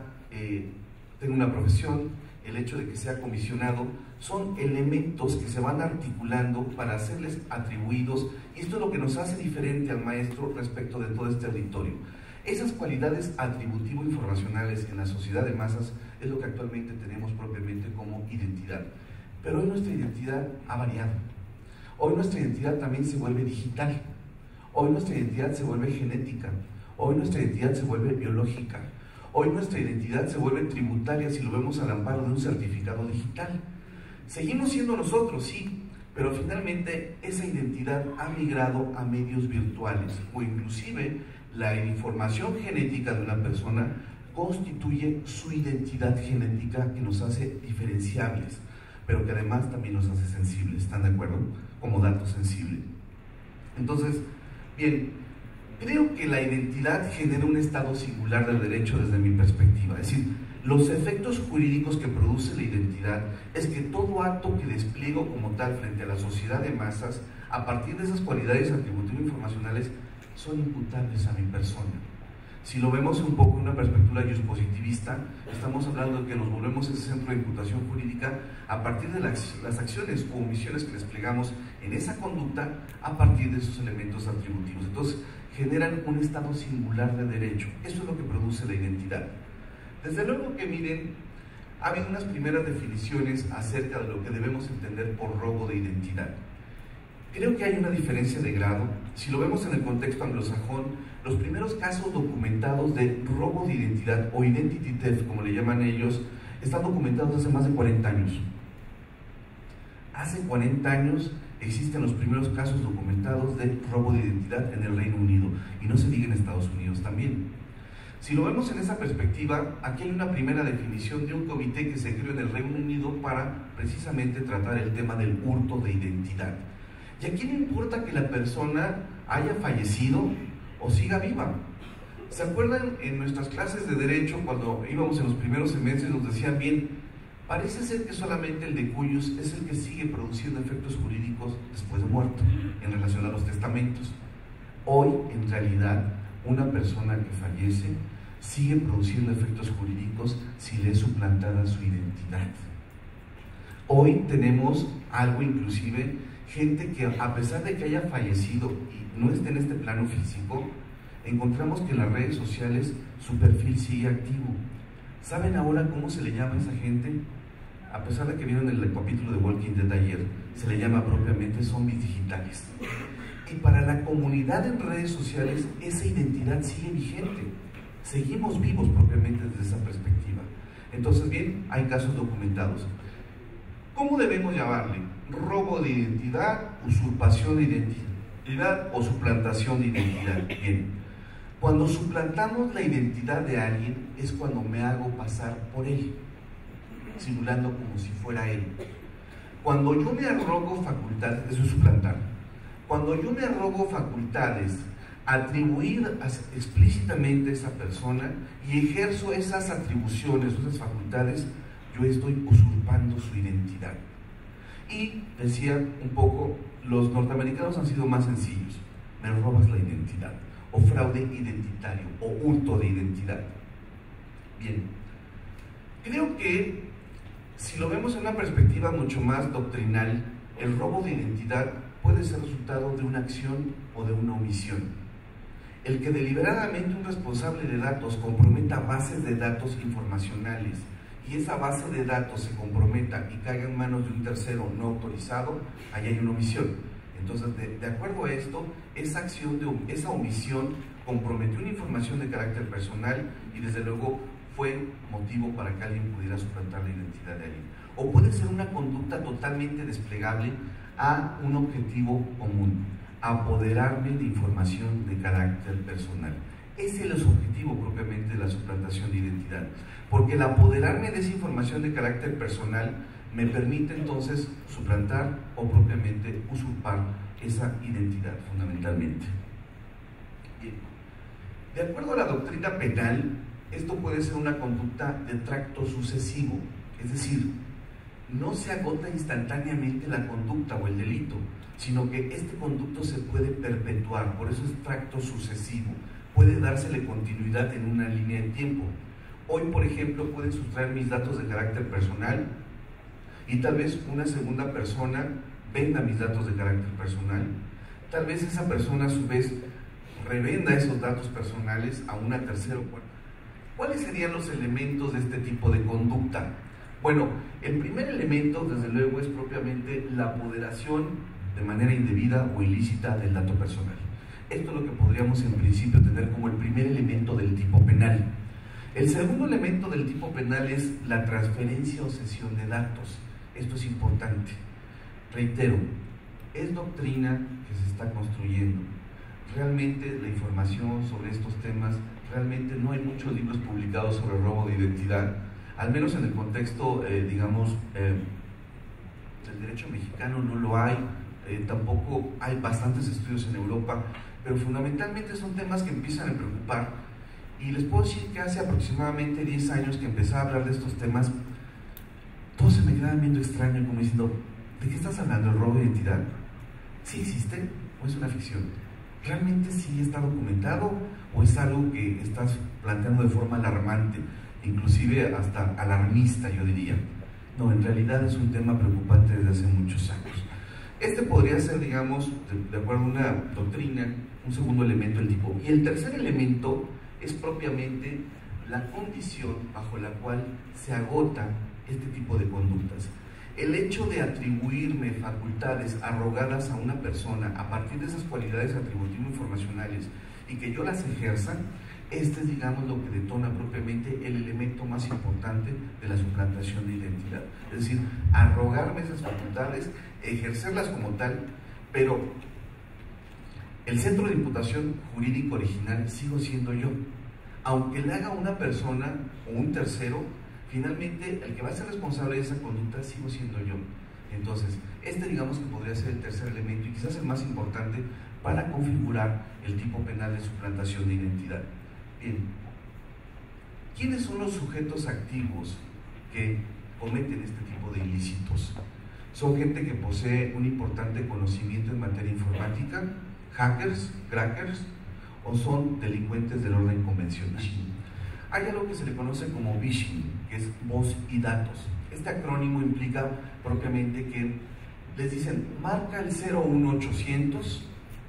tenga una profesión, el hecho de que sea comisionado, son elementos que se van articulando para hacerles atribuidos, y esto es lo que nos hace diferente al maestro respecto de todo este auditorio. Esas cualidades atributivo-informacionales en la sociedad de masas es lo que actualmente tenemos propiamente como identidad. Pero hoy nuestra identidad ha variado. Hoy nuestra identidad también se vuelve digital. Hoy nuestra identidad se vuelve genética. Hoy nuestra identidad se vuelve biológica. Hoy nuestra identidad se vuelve tributaria si lo vemos al amparo de un certificado digital. Seguimos siendo nosotros, sí, pero finalmente esa identidad ha migrado a medios virtuales, o inclusive la información genética de una persona constituye su identidad genética que nos hace diferenciables, pero que además también nos hace sensibles, ¿están de acuerdo? Como dato sensible. Entonces, bien, creo que la identidad genera un estado singular del derecho desde mi perspectiva, es decir, los efectos jurídicos que produce la identidad es que todo acto que despliego como tal frente a la sociedad de masas, a partir de esas cualidades atributivo-informacionales, son imputables a mi persona. Si lo vemos un poco en una perspectiva pospositivista, estamos hablando de que nos volvemos ese centro de imputación jurídica a partir de las acciones o omisiones que desplegamos en esa conducta a partir de esos elementos atributivos. Entonces, generan un estado singular de derecho. Eso es lo que produce la identidad. Desde luego que miren, ha habido unas primeras definiciones acerca de lo que debemos entender por robo de identidad. Creo que hay una diferencia de grado. Si lo vemos en el contexto anglosajón, los primeros casos documentados de robo de identidad o identity theft, como le llaman ellos, están documentados hace más de 40 años. Hace 40 años existen los primeros casos documentados de robo de identidad en el Reino Unido, y no se diga en Estados Unidos también. Si lo vemos en esa perspectiva, aquí hay una primera definición de un comité que se creó en el Reino Unido para precisamente tratar el tema del hurto de identidad. Y aquí no importa que la persona haya fallecido o siga viva. ¿Se acuerdan en nuestras clases de Derecho, cuando íbamos en los primeros semestres, nos decían bien, parece ser que solamente el de cuyos es el que sigue produciendo efectos jurídicos después de muerto, en relación a los testamentos? Hoy, en realidad, una persona que fallece sigue produciendo efectos jurídicos si le es suplantada su identidad. Hoy tenemos algo, inclusive, gente que a pesar de que haya fallecido y no esté en este plano físico, encontramos que en las redes sociales su perfil sigue activo. ¿Saben ahora cómo se le llama a esa gente? A pesar de que vieron el capítulo de Walking Dead ayer, se le llama propiamente zombies digitales. Y para la comunidad en redes sociales, esa identidad sigue vigente. Seguimos vivos propiamente desde esa perspectiva. Entonces, bien, hay casos documentados. ¿Cómo debemos llamarle? Robo de identidad, usurpación de identidad o suplantación de identidad. Bien, cuando suplantamos la identidad de alguien es cuando me hago pasar por él, simulando como si fuera él. Cuando yo me arrogo facultades, eso es suplantar. Cuando yo me arrogo facultades, atribuir explícitamente a esa persona y ejerzo esas atribuciones, esas facultades, yo estoy usurpando su identidad. Y decía un poco, los norteamericanos han sido más sencillos. Me robas la identidad, o fraude identitario, o hurto de identidad. Bien, creo que si lo vemos en una perspectiva mucho más doctrinal, el robo de identidad puede ser resultado de una acción o de una omisión. El que deliberadamente un responsable de datos comprometa bases de datos informacionales y esa base de datos se comprometa y caiga en manos de un tercero no autorizado, ahí hay una omisión. Entonces, de acuerdo a esto, esa omisión comprometió una información de carácter personal y desde luego fue motivo para que alguien pudiera suplantar la identidad de alguien. O puede ser una conducta totalmente desplegable a un objetivo común, apoderarme de información de carácter personal. Ese es el objetivo propiamente de la suplantación de identidad, porque el apoderarme de esa información de carácter personal me permite entonces suplantar o propiamente usurpar esa identidad fundamentalmente. Bien. De acuerdo a la doctrina penal, esto puede ser una conducta de tracto sucesivo, es decir, no se agota instantáneamente la conducta o el delito, sino que este conducto se puede perpetuar, por eso es tracto sucesivo, puede dársele continuidad en una línea de tiempo. Hoy, por ejemplo, pueden sustraer mis datos de carácter personal y tal vez una segunda persona venda mis datos de carácter personal. Tal vez esa persona a su vez revenda esos datos personales a una tercera o cuarta. ¿Cuáles serían los elementos de este tipo de conducta? Bueno, el primer elemento, desde luego, es propiamente la apoderación de manera indebida o ilícita del dato personal. Esto es lo que podríamos en principio tener como el primer elemento del tipo penal. El segundo elemento del tipo penal es la transferencia o cesión de datos. Esto es importante. Reitero, es doctrina que se está construyendo. Realmente la información sobre estos temas, realmente no hay muchos libros publicados sobre el robo de identidad, al menos en el contexto, digamos, del derecho mexicano no lo hay, tampoco hay bastantes estudios en Europa, pero fundamentalmente son temas que empiezan a preocupar. Y les puedo decir que hace aproximadamente 10 años que empecé a hablar de estos temas, todos se me quedaban viendo extraño, como diciendo, ¿de qué estás hablando? ¿El robo de identidad? ¿Sí existe o es una ficción? ¿Realmente sí está documentado o es algo que estás planteando de forma alarmante, inclusive hasta alarmista, yo diría? No, en realidad es un tema preocupante desde hace muchos años. Este podría ser, digamos, de acuerdo a una doctrina, un segundo elemento del tipo. Y el tercer elemento es propiamente la condición bajo la cual se agota este tipo de conductas. El hecho de atribuirme facultades arrogadas a una persona a partir de esas cualidades atributivo-informacionales y que yo las ejerza, este es, digamos, lo que detona propiamente el elemento más importante de la suplantación de identidad. Es decir, arrogarme esas facultades, ejercerlas como tal, pero el centro de imputación jurídico original sigo siendo yo. Aunque le haga una persona o un tercero, finalmente el que va a ser responsable de esa conducta sigo siendo yo. Entonces, este digamos que podría ser el tercer elemento y quizás el más importante para configurar el tipo penal de suplantación de identidad. Bien, ¿quiénes son los sujetos activos que cometen este tipo de ilícitos? Son gente que posee un importante conocimiento en materia informática, hackers, crackers, o son delincuentes del orden convencional. Hay algo que se le conoce como phishing, que es voz y datos. Este acrónimo implica propiamente que les dicen, marca el 01800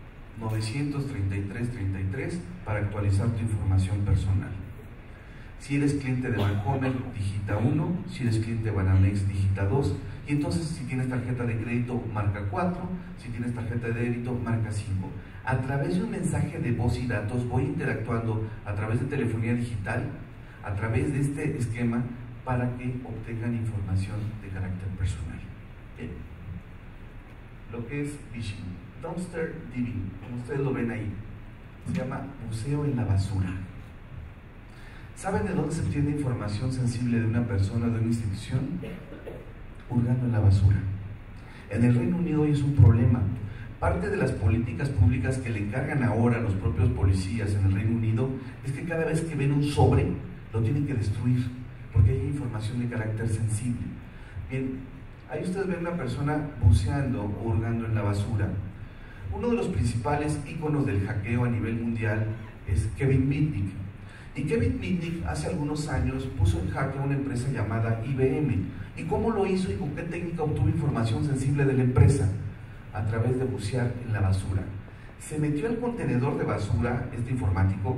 933 33 para actualizar tu información personal. Si eres cliente de Bancomer, digita 1, si eres cliente de Banamex, digita 2, y entonces si tienes tarjeta de crédito, marca 4, si tienes tarjeta de débito, marca 5. A través de un mensaje de voz y datos voy interactuando a través de telefonía digital, a través de este esquema, para que obtengan información de carácter personal. Bien. Lo que es phishing, dumpster diving, como ustedes lo ven ahí, se llama buceo en la basura. ¿Saben de dónde se obtiene información sensible de una persona o de una institución? Hurgando en la basura. En el Reino Unido hoy es un problema. Parte de las políticas públicas que le encargan ahora a los propios policías en el Reino Unido es que cada vez que ven un sobre, lo tienen que destruir, porque hay información de carácter sensible. Bien, ahí ustedes ven una persona buceando o hurgando en la basura. Uno de los principales íconos del hackeo a nivel mundial es Kevin Mitnick. Y Kevin Mitnick hace algunos años puso en jaque a una empresa llamada IBM. ¿Y cómo lo hizo y con qué técnica obtuvo información sensible de la empresa? A través de bucear en la basura. Se metió al contenedor de basura, este informático,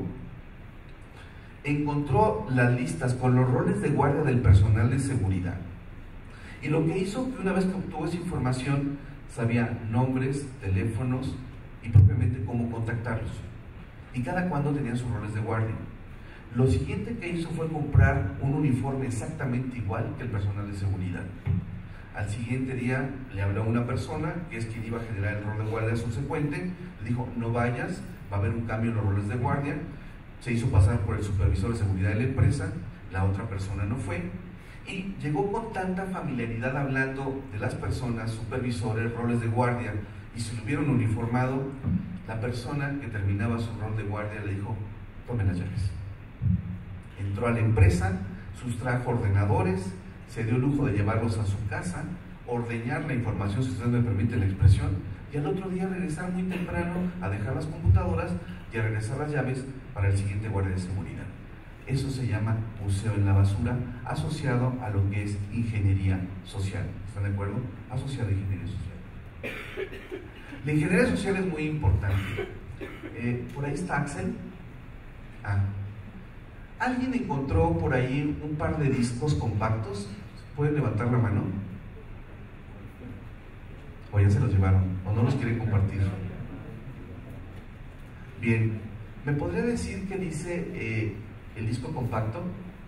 encontró las listas con los roles de guardia del personal de seguridad. Y lo que hizo, que una vez que obtuvo esa información, sabía nombres, teléfonos y propiamente cómo contactarlos. Y cada cuando tenían sus roles de guardia. Lo siguiente que hizo fue comprar un uniforme exactamente igual que el personal de seguridad. Al siguiente día le habló a una persona que es quien iba a generar el rol de guardia subsecuente, le dijo, no vayas, va a haber un cambio en los roles de guardia. Se hizo pasar por el supervisor de seguridad de la empresa, la otra persona no fue, y llegó con tanta familiaridad hablando de las personas, supervisores, roles de guardia, y se lo hubieron uniformado. La persona que terminaba su rol de guardia le dijo, tome las llaves. Entró a la empresa, sustrajo ordenadores, se dio el lujo de llevarlos a su casa, ordeñar la información, si ustedes me permiten la expresión, y al otro día regresar muy temprano a dejar las computadoras y a regresar las llaves para el siguiente guardia de seguridad. Eso se llama buceo en la basura, asociado a lo que es ingeniería social. ¿Están de acuerdo? Asociado a ingeniería social. La ingeniería social es muy importante. Por ahí está Axel. ¿Alguien encontró por ahí un par de discos compactos? ¿Pueden levantar la mano? ¿O ya se los llevaron? ¿O no los quieren compartir? Bien, ¿me podría decir qué dice el disco compacto?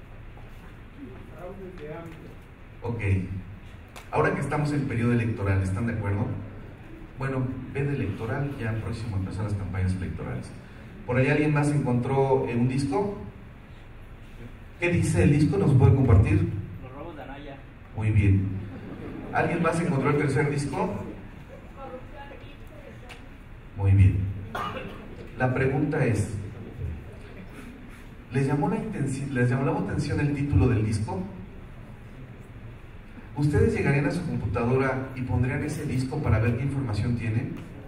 Ok. Ahora que estamos en periodo electoral, ¿están de acuerdo? Bueno, veda electoral, ya próximo a empezar las campañas electorales. ¿Por ahí alguien más encontró un disco? ¿Qué dice el disco? ¿Nos puede compartir? Los robos de Anaya. Muy bien. ¿Alguien más encontró el tercer disco? Muy bien. La pregunta es, ¿les llamó la atención el título del disco? ¿Ustedes llegarían a su computadora y pondrían ese disco para ver qué información tiene?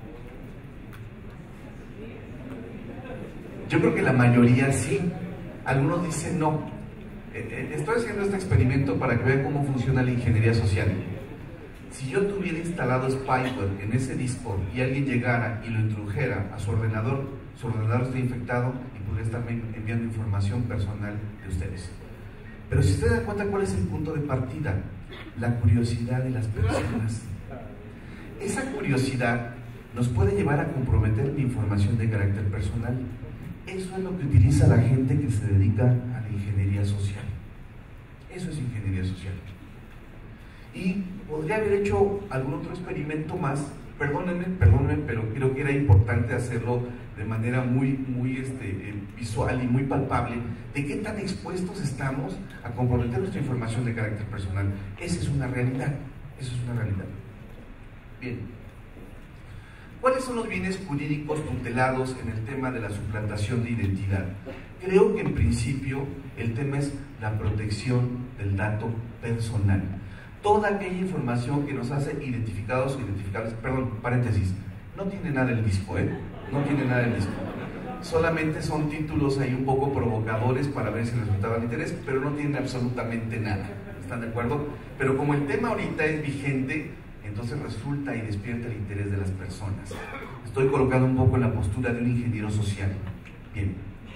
Yo creo que la mayoría sí. Algunos dicen no. Estoy haciendo este experimento para que vean cómo funciona la ingeniería social. Si yo tuviera instalado spyware en ese disco y alguien llegara y lo introdujera a su ordenador está infectado y podría estarme enviando información personal de ustedes. Pero si ustedes dan cuenta, ¿cuál es el punto de partida? La curiosidad de las personas. Esa curiosidad nos puede llevar a comprometer la información de carácter personal. Eso es lo que utiliza la gente que se dedica a la ingeniería social. Eso es ingeniería social. Y podría haber hecho algún otro experimento más. Perdónenme, pero creo que era importante hacerlo de manera muy visual y muy palpable, de qué tan expuestos estamos a comprometer nuestra información de carácter personal. Esa es una realidad. Eso es una realidad. Bien. ¿Cuáles son los bienes jurídicos tutelados en el tema de la suplantación de identidad? Creo que en principio el tema es la protección del dato personal. Toda aquella información que nos hace identificados o identificables, perdón, paréntesis, no tiene nada el disco, no tiene nada el disco. solamente son títulos ahí un poco provocadores para ver si resultaba de interés, pero no tienen absolutamente nada. ¿Están de acuerdo? Pero como el tema ahorita es vigente, entonces resulta y despierta el interés de las personas. Estoy colocando un poco en la postura de un ingeniero social. Bien.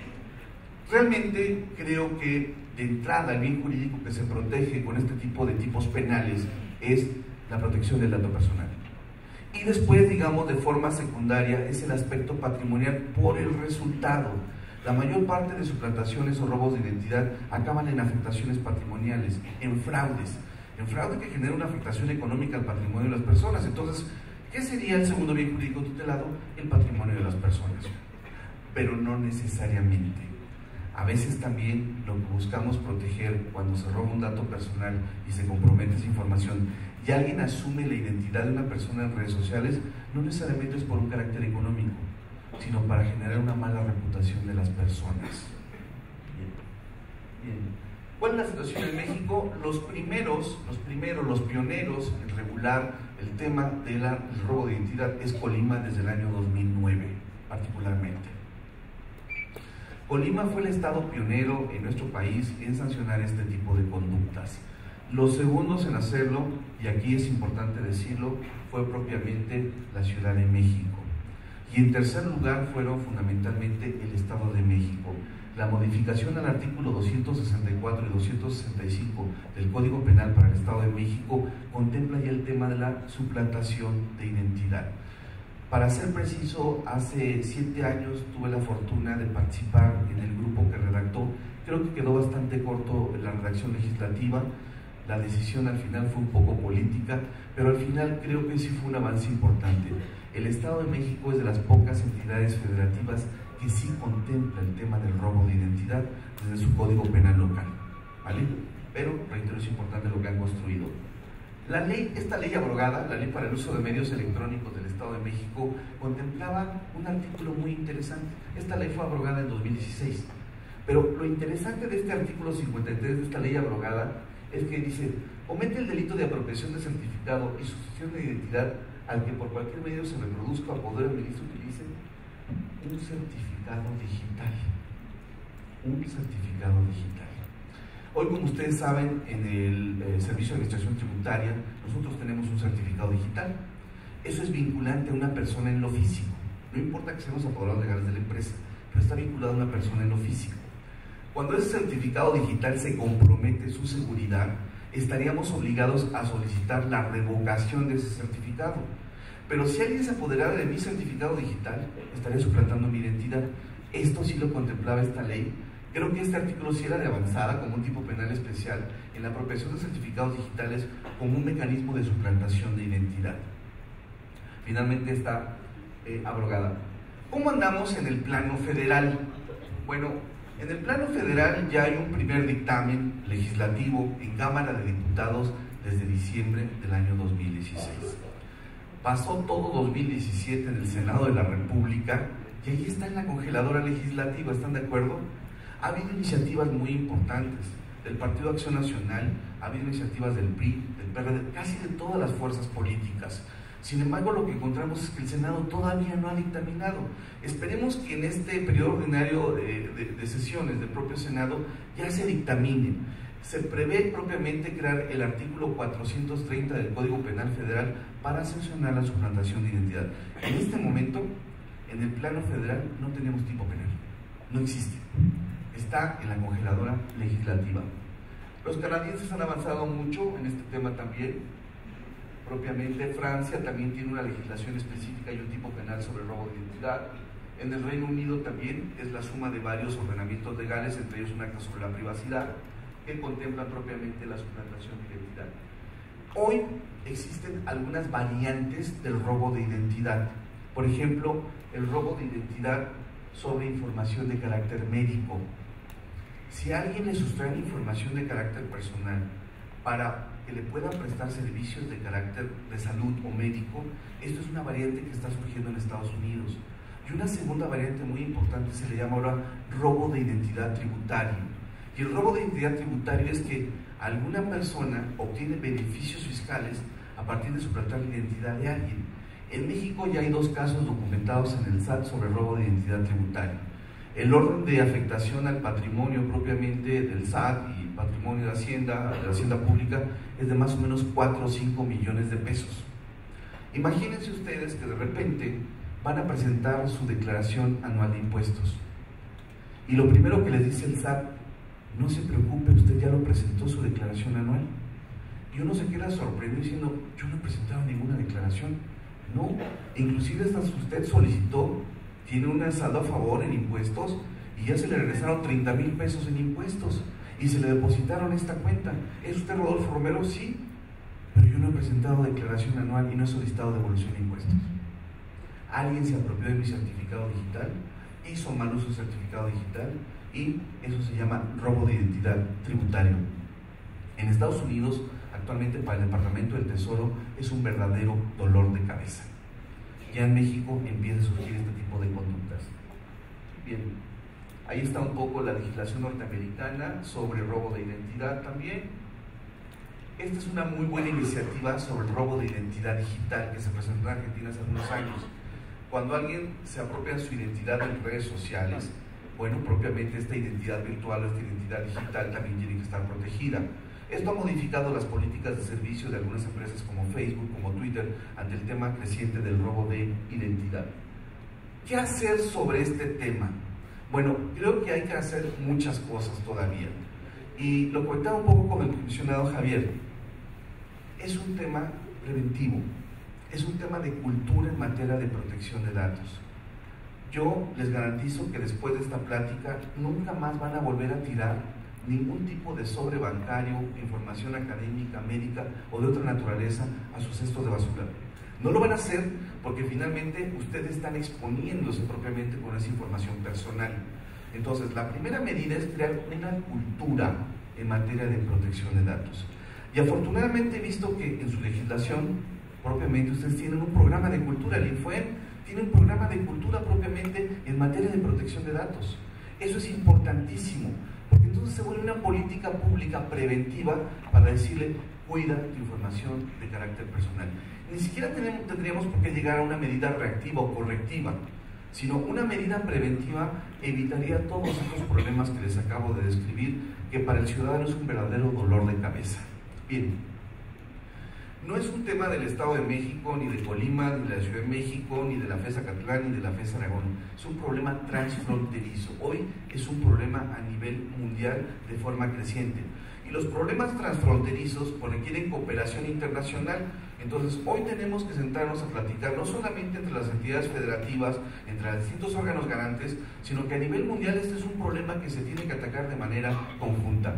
Realmente creo que de entrada el bien jurídico que se protege con este tipo de tipos penales es la protección del dato personal. Y después, digamos, de forma secundaria, es el aspecto patrimonial por el resultado. La mayor parte de suplantaciones o robos de identidad acaban en afectaciones patrimoniales, en fraudes que genera una afectación económica al patrimonio de las personas. Entonces, ¿qué sería el segundo bien jurídico tutelado? El patrimonio de las personas. Pero no necesariamente. A veces también lo que buscamos proteger cuando se roba un dato personal y se compromete esa información y alguien asume la identidad de una persona en redes sociales, no necesariamente es por un carácter económico, sino para generar una mala reputación de las personas. Bien. ¿Cuál es la situación en México? Los pioneros en regular el tema del robo de identidad es Colima desde el año 2009, particularmente. Colima fue el estado pionero en nuestro país en sancionar este tipo de conductas. Los segundos en hacerlo, y aquí es importante decirlo, fue propiamente la Ciudad de México. Y en tercer lugar fueron fundamentalmente el Estado de México. La modificación al artículo 264 y 265 del Código Penal para el Estado de México contempla ya el tema de la suplantación de identidad. Para ser preciso, hace 7 años tuve la fortuna de participar en el grupo que redactó. Creo que quedó bastante corto la redacción legislativa. La decisión al final fue un poco política, pero al final creo que sí fue un avance importante. El Estado de México es de las pocas entidades federativas que sí contempla el tema del robo de identidad desde su Código Penal local, ¿vale? Pero, reitero, es importante lo que han construido. Esta ley abrogada, la Ley para el Uso de Medios Electrónicos del Estado de México, contemplaba un artículo muy interesante. Esta ley fue abrogada en 2016, pero lo interesante de este artículo 53 de esta ley abrogada es que dice: comete el delito de apropiación de certificado y sustitución de identidad al que por cualquier medio se reproduzca, apodere o utilice un certificado digital. Un certificado digital. Hoy, como ustedes saben, en el Servicio de Administración Tributaria nosotros tenemos un certificado digital. Eso es vinculante a una persona en lo físico. No importa que seamos apoderados legales de la empresa, pero está vinculado a una persona en lo físico. Cuando ese certificado digital se compromete su seguridad, estaríamos obligados a solicitar la revocación de ese certificado. Pero si alguien se apoderara de mi certificado digital, estaría suplantando mi identidad. Esto sí lo contemplaba esta ley. Creo que este artículo sí era de avanzada, como un tipo penal especial, en la apropiación de certificados digitales como un mecanismo de suplantación de identidad. Finalmente está abrogada. ¿Cómo andamos en el plano federal? Bueno, en el plano federal ya hay un primer dictamen legislativo en Cámara de Diputados desde diciembre del año 2016. Pasó todo 2017 en el Senado de la República y ahí está en la congeladora legislativa, ¿están de acuerdo? Ha habido iniciativas muy importantes del Partido Acción Nacional, ha habido iniciativas del PRI, del PRD, casi de todas las fuerzas políticas. Sin embargo, lo que encontramos es que el Senado todavía no ha dictaminado. Esperemos que en este periodo ordinario de sesiones del propio Senado ya se dictamine. Se prevé propiamente crear el artículo 430 del Código Penal Federal para sancionar la suplantación de identidad. En este momento, en el plano federal, no tenemos tipo penal. No existe. Está en la congeladora legislativa. Los canadienses han avanzado mucho en este tema también. Propiamente Francia también tiene una legislación específica y un tipo penal sobre el robo de identidad. En el Reino Unido también es la suma de varios ordenamientos legales, entre ellos un acta sobre la privacidad, que contemplan propiamente la suplantación de identidad. Hoy existen algunas variantes del robo de identidad. Por ejemplo, el robo de identidad sobre información de carácter médico. Si a alguien le sustrae información de carácter personal para que le puedan prestar servicios de carácter de salud o médico, esto es una variante que está surgiendo en Estados Unidos. Y una segunda variante muy importante se le llama ahora robo de identidad tributario. Y el robo de identidad tributario es que alguna persona obtiene beneficios fiscales a partir de suplantar la identidad de alguien. En México ya hay 2 casos documentados en el SAT sobre robo de identidad tributario. El orden de afectación al patrimonio propiamente del SAT y patrimonio de la Hacienda Pública, es de más o menos 4 o 5 millones de pesos. Imagínense ustedes que de repente van a presentar su declaración anual de impuestos y lo primero que les dice el SAT: no se preocupe, usted ya lo presentó su declaración anual. Y uno se queda sorprendido diciendo: yo no he presentado ninguna declaración. No, inclusive hasta usted solicitó, tiene un saldo a favor en impuestos y ya se le regresaron 30,000 pesos en impuestos y se le depositaron esta cuenta. ¿Es usted Rodolfo Romero? Sí, pero yo no he presentado declaración anual y no he solicitado devolución de impuestos. Alguien se apropió de mi certificado digital, hizo mal uso del certificado digital y eso se llama robo de identidad tributario. En Estados Unidos, actualmente para el Departamento del Tesoro, es un verdadero dolor de cabeza. Ya en México empieza a surgir este tipo de conductas. Bien, ahí está un poco la legislación norteamericana sobre robo de identidad también. Esta es una muy buena iniciativa sobre el robo de identidad digital que se presentó en Argentina hace unos años. Cuando alguien se apropia de su identidad en redes sociales, bueno, propiamente esta identidad virtual o esta identidad digital también tiene que estar protegida. Esto ha modificado las políticas de servicio de algunas empresas como Facebook, como Twitter, ante el tema creciente del robo de identidad. ¿Qué hacer sobre este tema? Bueno, creo que hay que hacer muchas cosas todavía. Y lo comentaba un poco con el comisionado Javier. Es un tema preventivo, es un tema de cultura en materia de protección de datos. Yo les garantizo que después de esta plática nunca más van a volver a tirar ningún tipo de sobre bancario, información académica, médica o de otra naturaleza a sus cestos de basura. No lo van a hacer porque finalmente ustedes están exponiéndose propiamente con esa información personal. Entonces, la primera medida es crear una cultura en materia de protección de datos. Y afortunadamente he visto que en su legislación, propiamente, ustedes tienen un programa de cultura. El INFOEM tiene un programa de cultura propiamente en materia de protección de datos. Eso es importantísimo, porque entonces se vuelve una política pública preventiva para decirle: cuida tu información de carácter personal. Ni siquiera tendríamos por qué llegar a una medida reactiva o correctiva, sino una medida preventiva evitaría todos estos problemas que les acabo de describir, que para el ciudadano es un verdadero dolor de cabeza. Bien, no es un tema del Estado de México, ni de Colima, ni de la Ciudad de México, ni de la FES Acatlán, ni de la FES Aragón. Es un problema transfronterizo. Hoy es un problema a nivel mundial de forma creciente. Y los problemas transfronterizos requieren cooperación internacional. Entonces, hoy tenemos que sentarnos a platicar no solamente entre las entidades federativas, entre los distintos órganos garantes, sino que a nivel mundial este es un problema que se tiene que atacar de manera conjunta.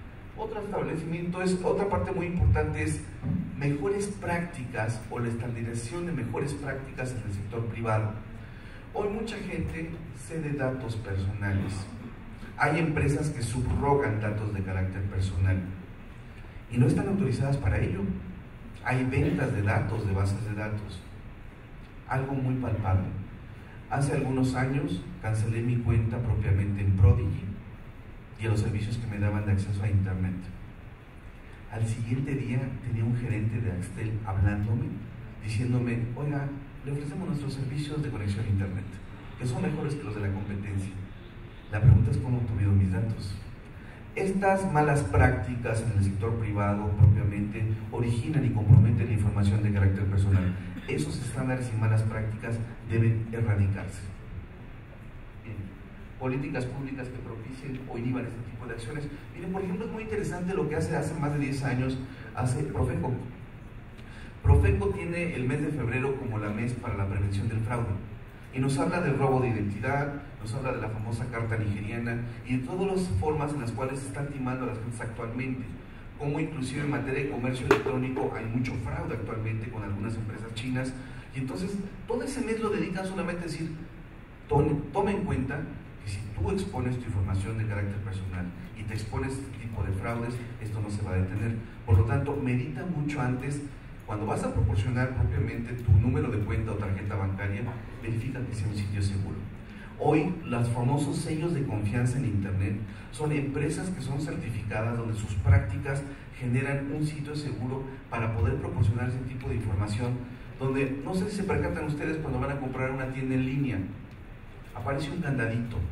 Otra parte muy importante es mejores prácticas o la estandarización de mejores prácticas en el sector privado. Hoy mucha gente cede datos personales. Hay empresas que subrogan datos de carácter personal y no están autorizadas para ello. Hay ventas de datos, de bases de datos. Algo muy palpable. Hace algunos años cancelé mi cuenta propiamente en Prodigy y a los servicios que me daban de acceso a internet. Al siguiente día tenía un gerente de Axtel hablándome, diciéndome: oiga, le ofrecemos nuestros servicios de conexión a internet, que son mejores que los de la competencia. La pregunta es: ¿cómo obtuvieron mis datos? Estas malas prácticas en el sector privado propiamente originan y comprometen la información de carácter personal. Esos estándares y malas prácticas deben erradicarse. Bien. Políticas públicas que propicien o inhiban este tipo de acciones. Miren, por ejemplo, es muy interesante lo que hace más de 10 años hace Profeco. Profeco tiene el mes de febrero como la mes para la prevención del fraude y nos habla del robo de identidad, nos habla de la famosa carta nigeriana y de todas las formas en las cuales se están timando a las gentes actualmente, como inclusive en materia de comercio electrónico hay mucho fraude actualmente con algunas empresas chinas. Y entonces todo ese mes lo dedican solamente a decir: tome en cuenta que si tú expones tu información de carácter personal y te expones a este tipo de fraudes, esto no se va a detener. Por lo tanto, medita mucho antes. Cuando vas a proporcionar propiamente tu número de cuenta o tarjeta bancaria, verifica que sea un sitio seguro. Hoy, los famosos sellos de confianza en Internet son empresas que son certificadas, donde sus prácticas generan un sitio seguro para poder proporcionar ese tipo de información, donde, no sé si se percatan ustedes cuando van a comprar una tienda en línea, aparece un candadito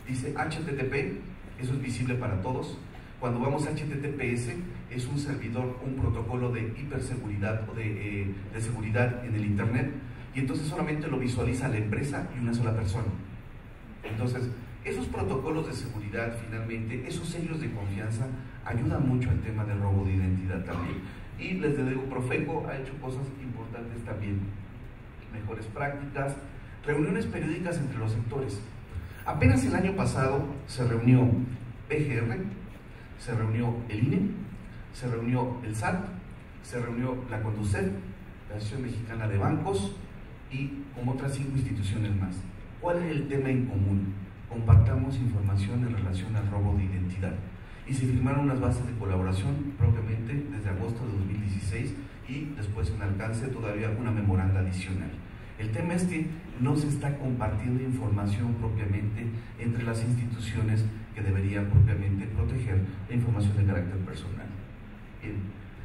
dice HTTP, eso es visible para todos. Cuando vamos a HTTPS, es un servidor, un protocolo de hiperseguridad o de seguridad en el Internet, y entonces solamente lo visualiza la empresa y una sola persona. Entonces, esos protocolos de seguridad, finalmente, esos sellos de confianza, ayudan mucho al tema del robo de identidad también. Y les digo, Profeco ha hecho cosas importantes también, mejores prácticas, reuniones periódicas entre los sectores. Apenas el año pasado se reunió PGR, se reunió el INE, se reunió el SAT, se reunió la CONDUCEF, la Asociación Mexicana de Bancos y como otras 5 instituciones más. ¿Cuál es el tema en común? Compartamos información en relación al robo de identidad. Y se firmaron unas bases de colaboración propiamente desde agosto de 2016 y después en alcance todavía una memoranda adicional. El tema es que no se está compartiendo información propiamente entre las instituciones que deberían propiamente proteger la información de carácter personal. Bien.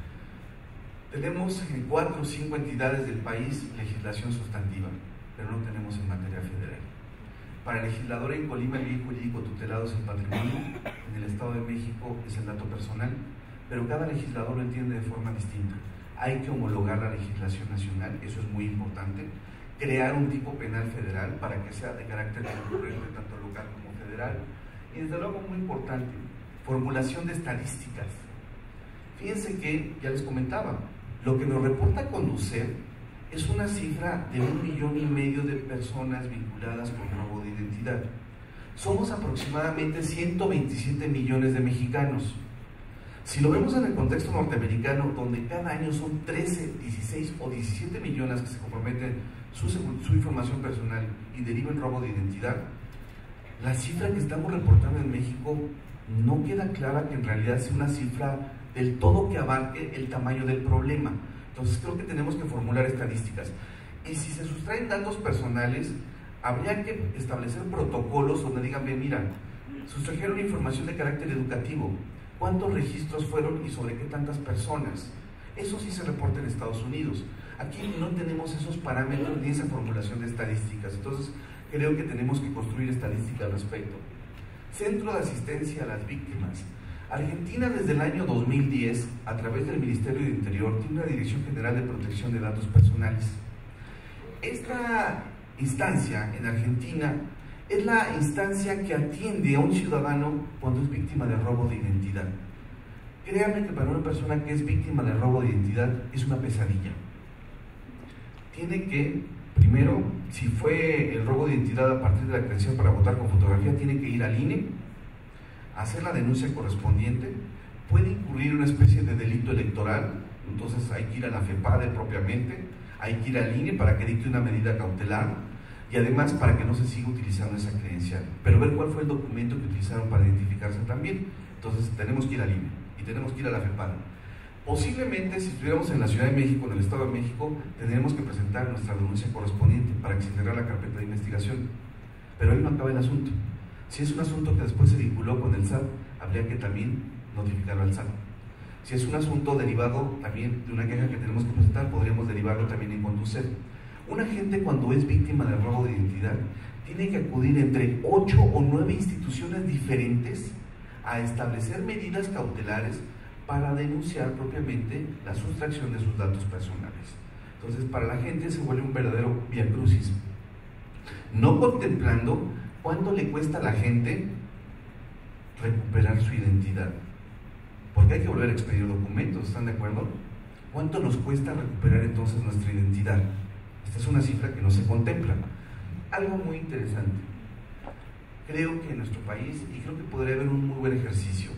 Tenemos en 4 o 5 entidades del país legislación sustantiva, pero no tenemos en materia federal. Para el legislador en Colima, el bien jurídico tutelado es el patrimonio, en el Estado de México es el dato personal, pero cada legislador lo entiende de forma distinta. Hay que homologar la legislación nacional, eso es muy importante, crear un tipo penal federal para que sea de carácter concurrente, tanto local como federal, y desde luego muy importante, formulación de estadísticas. Fíjense que, ya les comentaba, lo que nos reporta CONDUCEF es una cifra de 1,5 millones de personas vinculadas con robo de identidad. Somos aproximadamente 127 millones de mexicanos. Si lo vemos en el contexto norteamericano, donde cada año son 13, 16 o 17 millones que se comprometen su información personal y derivan robo de identidad, la cifra que estamos reportando en México no queda clara que en realidad sea una cifra del todo que abarque el tamaño del problema. Entonces creo que tenemos que formular estadísticas. Y si se sustraen datos personales, habría que establecer protocolos donde digan, bien, mira, sustrajeron información de carácter educativo, ¿cuántos registros fueron y sobre qué tantas personas? Eso sí se reporta en Estados Unidos. Aquí no tenemos esos parámetros ni esa formulación de estadísticas. Entonces creo que tenemos que construir estadísticas al respecto. Centro de asistencia a las víctimas. Argentina desde el año 2010, a través del Ministerio de Interior, tiene una Dirección General de Protección de Datos Personales. Esta instancia en Argentina es la instancia que atiende a un ciudadano cuando es víctima de robo de identidad. Créanme que para una persona que es víctima de robo de identidad es una pesadilla. Tiene que, primero, si fue el robo de identidad a partir de la credencial para votar con fotografía, tiene que ir al INE, hacer la denuncia correspondiente, puede incurrir en una especie de delito electoral, entonces hay que ir a la FEPADE propiamente, hay que ir al INE para que dicte una medida cautelar y además para que no se siga utilizando esa credencial, pero ver cuál fue el documento que utilizaron para identificarse también. Entonces tenemos que ir al INE y tenemos que ir a la FEPADE. Posiblemente si estuviéramos en la Ciudad de México, en el Estado de México, tendríamos que presentar nuestra denuncia correspondiente para que se integrara la carpeta de investigación, pero ahí no acaba el asunto. Si es un asunto que después se vinculó con el SAT, habría que también notificarlo al SAT. Si es un asunto derivado también de una queja que tenemos que presentar, podríamos derivarlo también en CONDUCEF. Una gente cuando es víctima de robo de identidad tiene que acudir entre 8 o 9 instituciones diferentes a establecer medidas cautelares para denunciar propiamente la sustracción de sus datos personales. Entonces, para la gente se vuelve un verdadero viacrucis, no contemplando cuánto le cuesta a la gente recuperar su identidad, porque hay que volver a expedir documentos, ¿están de acuerdo? ¿Cuánto nos cuesta recuperar entonces nuestra identidad? Esta es una cifra que no se contempla. Algo muy interesante, creo que en nuestro país, y creo que podría haber un muy buen ejercicio,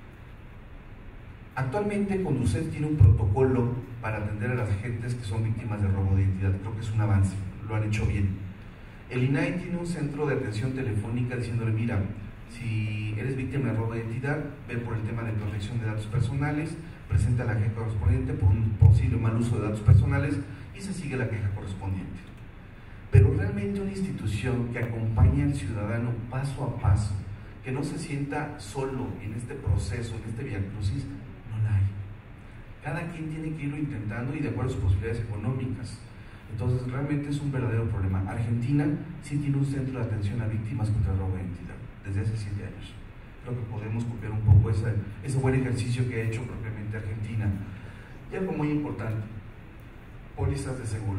actualmente CONDUCEF tiene un protocolo para atender a las gentes que son víctimas de robo de identidad. Creo que es un avance, lo han hecho bien. El INAI tiene un centro de atención telefónica diciéndole, mira, si eres víctima de robo de identidad, ve por el tema de protección de datos personales, presenta la queja correspondiente por un posible mal uso de datos personales y se sigue la queja correspondiente. Pero realmente una institución que acompañe al ciudadano paso a paso, que no se sienta solo en este proceso, en este viacrucis, no la hay. Cada quien tiene que irlo intentando y de acuerdo a sus posibilidades económicas. Entonces realmente es un verdadero problema. Argentina sí tiene un centro de atención a víctimas contra el robo de identidad. desde hace 7 años. Creo que podemos copiar un poco ese buen ejercicio que ha hecho propiamente Argentina. Y algo muy importante, pólizas de seguro.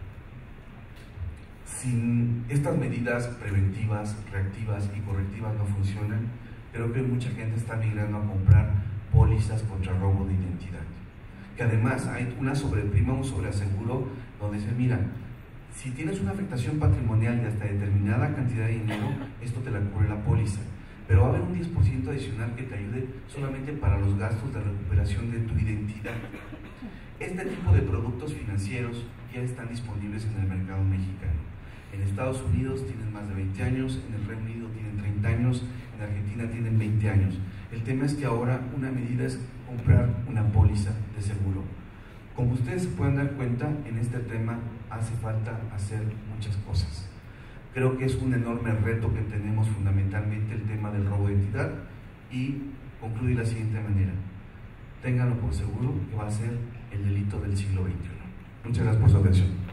Si estas medidas preventivas, reactivas y correctivas no funcionan, creo que mucha gente está migrando a comprar pólizas contra robo de identidad. Que además hay una sobreprima, un sobreaseguro, donde se mira, si tienes una afectación patrimonial de hasta determinada cantidad de dinero, esto te la cubre la póliza. Pero va a haber un 10% adicional que te ayude solamente para los gastos de recuperación de tu identidad. Este tipo de productos financieros ya están disponibles en el mercado mexicano. En Estados Unidos tienen más de 20 años, en el Reino Unido tienen 30 años, en Argentina tienen 20 años. El tema es que ahora una medida es comprar una póliza de seguro. Como ustedes se pueden dar cuenta, en este tema hace falta hacer muchas cosas. Creo que es un enorme reto que tenemos, fundamentalmente el tema del robo de identidad, y concluir de la siguiente manera: ténganlo por seguro que va a ser el delito del siglo XXI. Muchas gracias por su atención.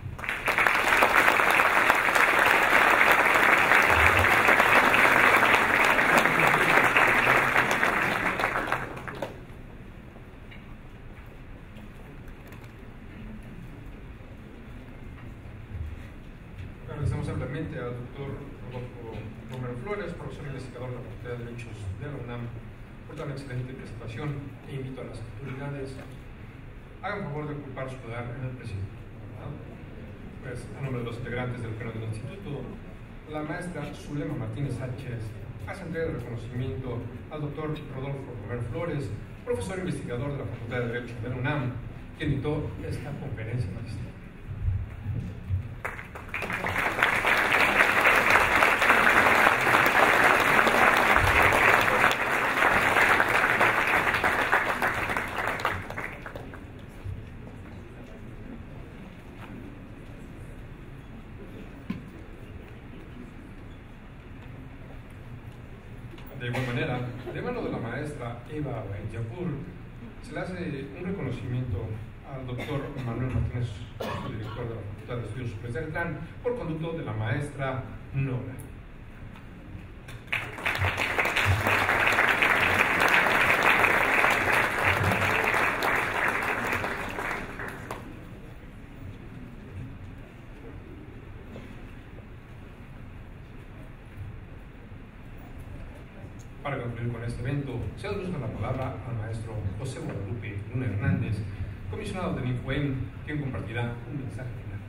Agradecemos ampliamente al doctor Rodolfo Romero Flores, profesor investigador de la Facultad de Derechos de la UNAM, por tan excelente presentación, e invito a las autoridades hagan favor de ocupar su lugar en el presidio. Pues, a nombre de los integrantes del pleno del instituto, la maestra Zulema Martínez Sánchez hace entrega de reconocimiento al doctor Rodolfo Romero Flores, profesor investigador de la Facultad de Derechos de la UNAM, quien dictó esta conferencia magistral. De igual manera, de mano de la maestra Eva Yapur, se le hace un reconocimiento al doctor Manuel Martínez, director de la Facultad de Estudios Superiores de Acatlán, por conducto de la maestra Nora. Para concluir con este evento, se adjudica la palabra al maestro José Guadalupe Luna Hernández, comisionado del INFUEM, quien compartirá un mensaje final.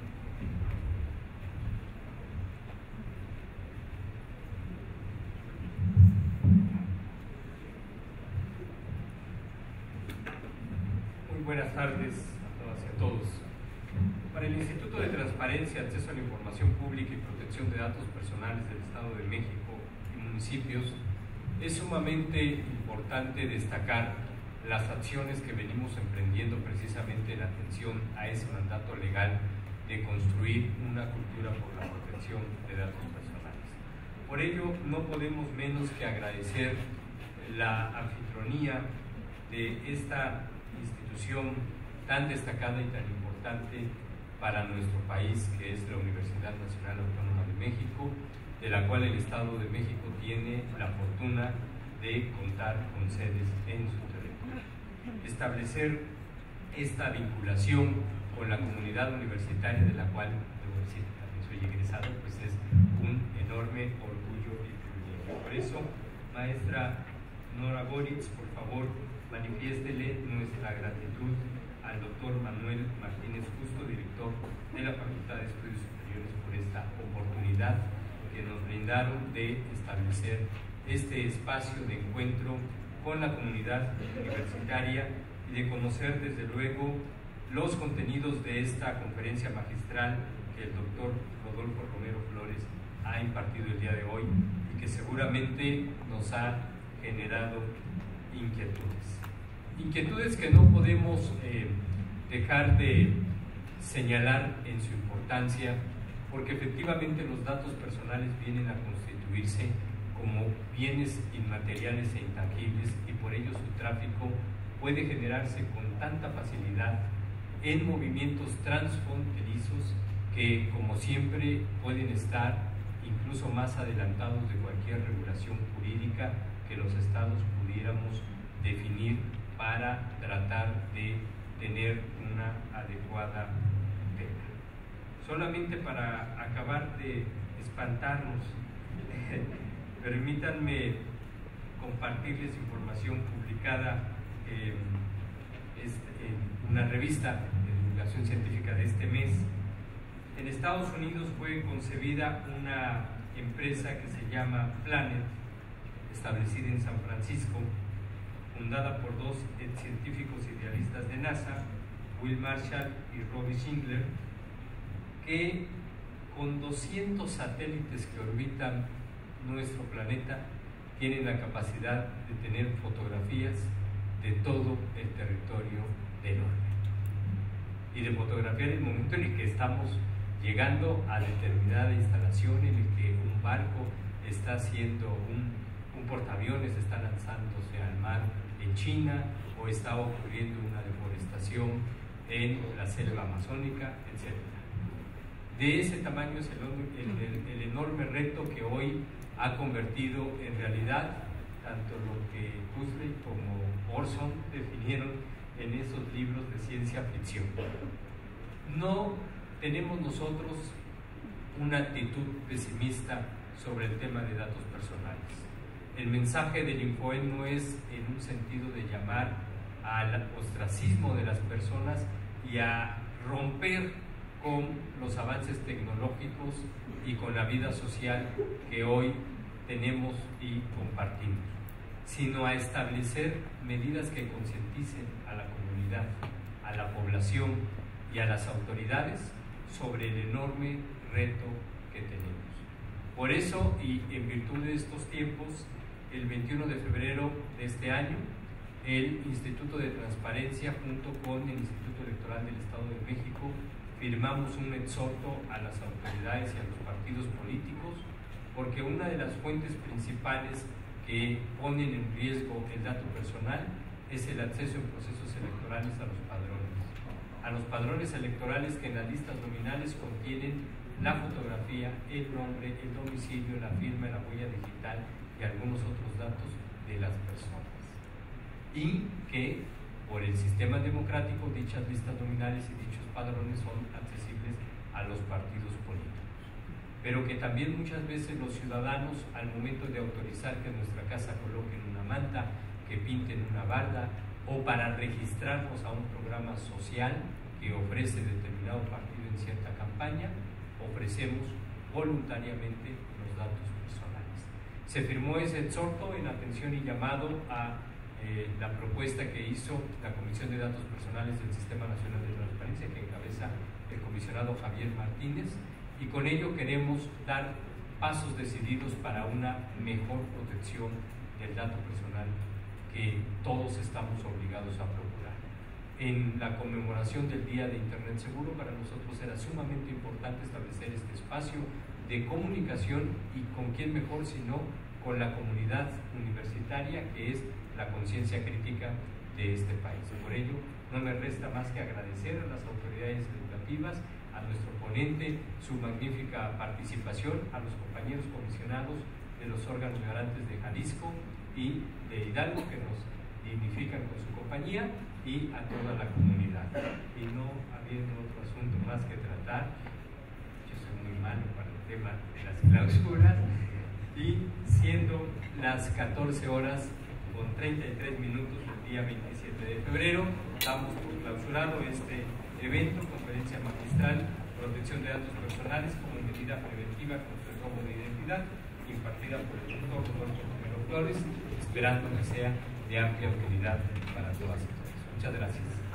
Muy buenas tardes a todas y a todos. Para el Instituto de Transparencia, Acceso a la Información Pública y Protección de Datos Personales del Estado de México y municipios, es sumamente importante destacar las acciones que venimos emprendiendo precisamente en atención a ese mandato legal de construir una cultura por la protección de datos personales. Por ello, no podemos menos que agradecer la anfitrionía de esta institución tan destacada y tan importante para nuestro país, que es la Universidad Nacional Autónoma de México, de la cual el Estado de México tiene la fortuna de contar con sedes en su territorio. Establecer esta vinculación con la comunidad universitaria, de la cual, debo decir, también soy egresado, pues es un enorme orgullo y privilegio. Por eso, maestra Nora Goritz, por favor, manifiéstele nuestra gratitud al doctor Manuel Martínez Justo, director de la Facultad de Estudios Superiores, por esta oportunidad que nos brindaron de establecer este espacio de encuentro con la comunidad universitaria y de conocer desde luego los contenidos de esta conferencia magistral que el doctor Rodolfo Romero Flores ha impartido el día de hoy y que seguramente nos ha generado inquietudes que no podemos dejar de señalar en su importancia, porque efectivamente los datos personales vienen a constituirse como bienes inmateriales e intangibles, y por ello su tráfico puede generarse con tanta facilidad en movimientos transfronterizos que, como siempre, pueden estar incluso más adelantados de cualquier regulación jurídica que los estados pudiéramos definir para tratar de tener una adecuada tutela. Solamente para acabar de espantarnos, permítanme compartirles información publicada en una revista de divulgación científica de este mes. En Estados Unidos fue concebida una empresa que se llama Planet, establecida en San Francisco, fundada por dos científicos idealistas de NASA, Will Marshall y Robbie Schindler, que con 200 satélites que orbitan nuestro planeta tienen la capacidad de tener fotografías de todo el territorio del orbe y de fotografiar el momento en el que estamos llegando a determinada instalación, en el que un barco está haciendo un portaaviones está lanzándose al mar en China, o está ocurriendo una deforestación en la selva amazónica, etc. De ese tamaño es el enorme reto que hoy ha convertido en realidad tanto lo que Huxley como Orson definieron en esos libros de ciencia ficción. No tenemos nosotros una actitud pesimista sobre el tema de datos personales. El mensaje del Infoen no es en un sentido de llamar al ostracismo de las personas y a romper con los avances tecnológicos y con la vida social que hoy tenemos y compartimos, sino a establecer medidas que concienticen a la comunidad, a la población y a las autoridades sobre el enorme reto que tenemos. Por eso, y en virtud de estos tiempos, el 21 de febrero de este año, el Instituto de Transparencia junto con el Instituto Electoral del Estado de México firmamos un exhorto a las autoridades y a los partidos políticos, porque una de las fuentes principales que ponen en riesgo el dato personal es el acceso en procesos electorales a los padrones electorales que en las listas nominales contienen la fotografía, el nombre, el domicilio, la firma, la huella digital y algunos otros datos de las personas, y que por el sistema democrático dichas listas nominales y dichos padrones son accesibles a los partidos políticos, pero que también muchas veces los ciudadanos, al momento de autorizar que en nuestra casa coloquen una manta, que pinten una barda, o para registrarnos a un programa social que ofrece determinado partido en cierta campaña, ofrecemos voluntariamente los datos personales. Se firmó ese exhorto en atención y llamado a la propuesta que hizo la Comisión de Datos Personales del Sistema Nacional de Transparencia, que encabeza el comisionado Javier Martínez, y con ello queremos dar pasos decididos para una mejor protección del dato personal que todos estamos obligados a procurar. En la conmemoración del Día de Internet Seguro, para nosotros era sumamente importante establecer este espacio de comunicación, y con quién mejor sino con la comunidad universitaria, que es la conciencia crítica de este país. Por ello, no me resta más que agradecer a las autoridades educativas, a nuestro ponente, su magnífica participación, a los compañeros comisionados de los órganos garantes de Jalisco y de Hidalgo, que nos dignifican con su compañía, y a toda la comunidad. Y no habiendo otro asunto más que tratar, yo soy muy malo para el tema de las clausuras, y siendo las 14 horas con 33 minutos del día 27 de febrero, damos por clausurado este evento, conferencia magistral, protección de datos personales como medida preventiva contra el robo de identidad, impartida por el doctor Rodolfo Romero Flores, esperando que sea de amplia utilidad para todas y todos. Muchas gracias.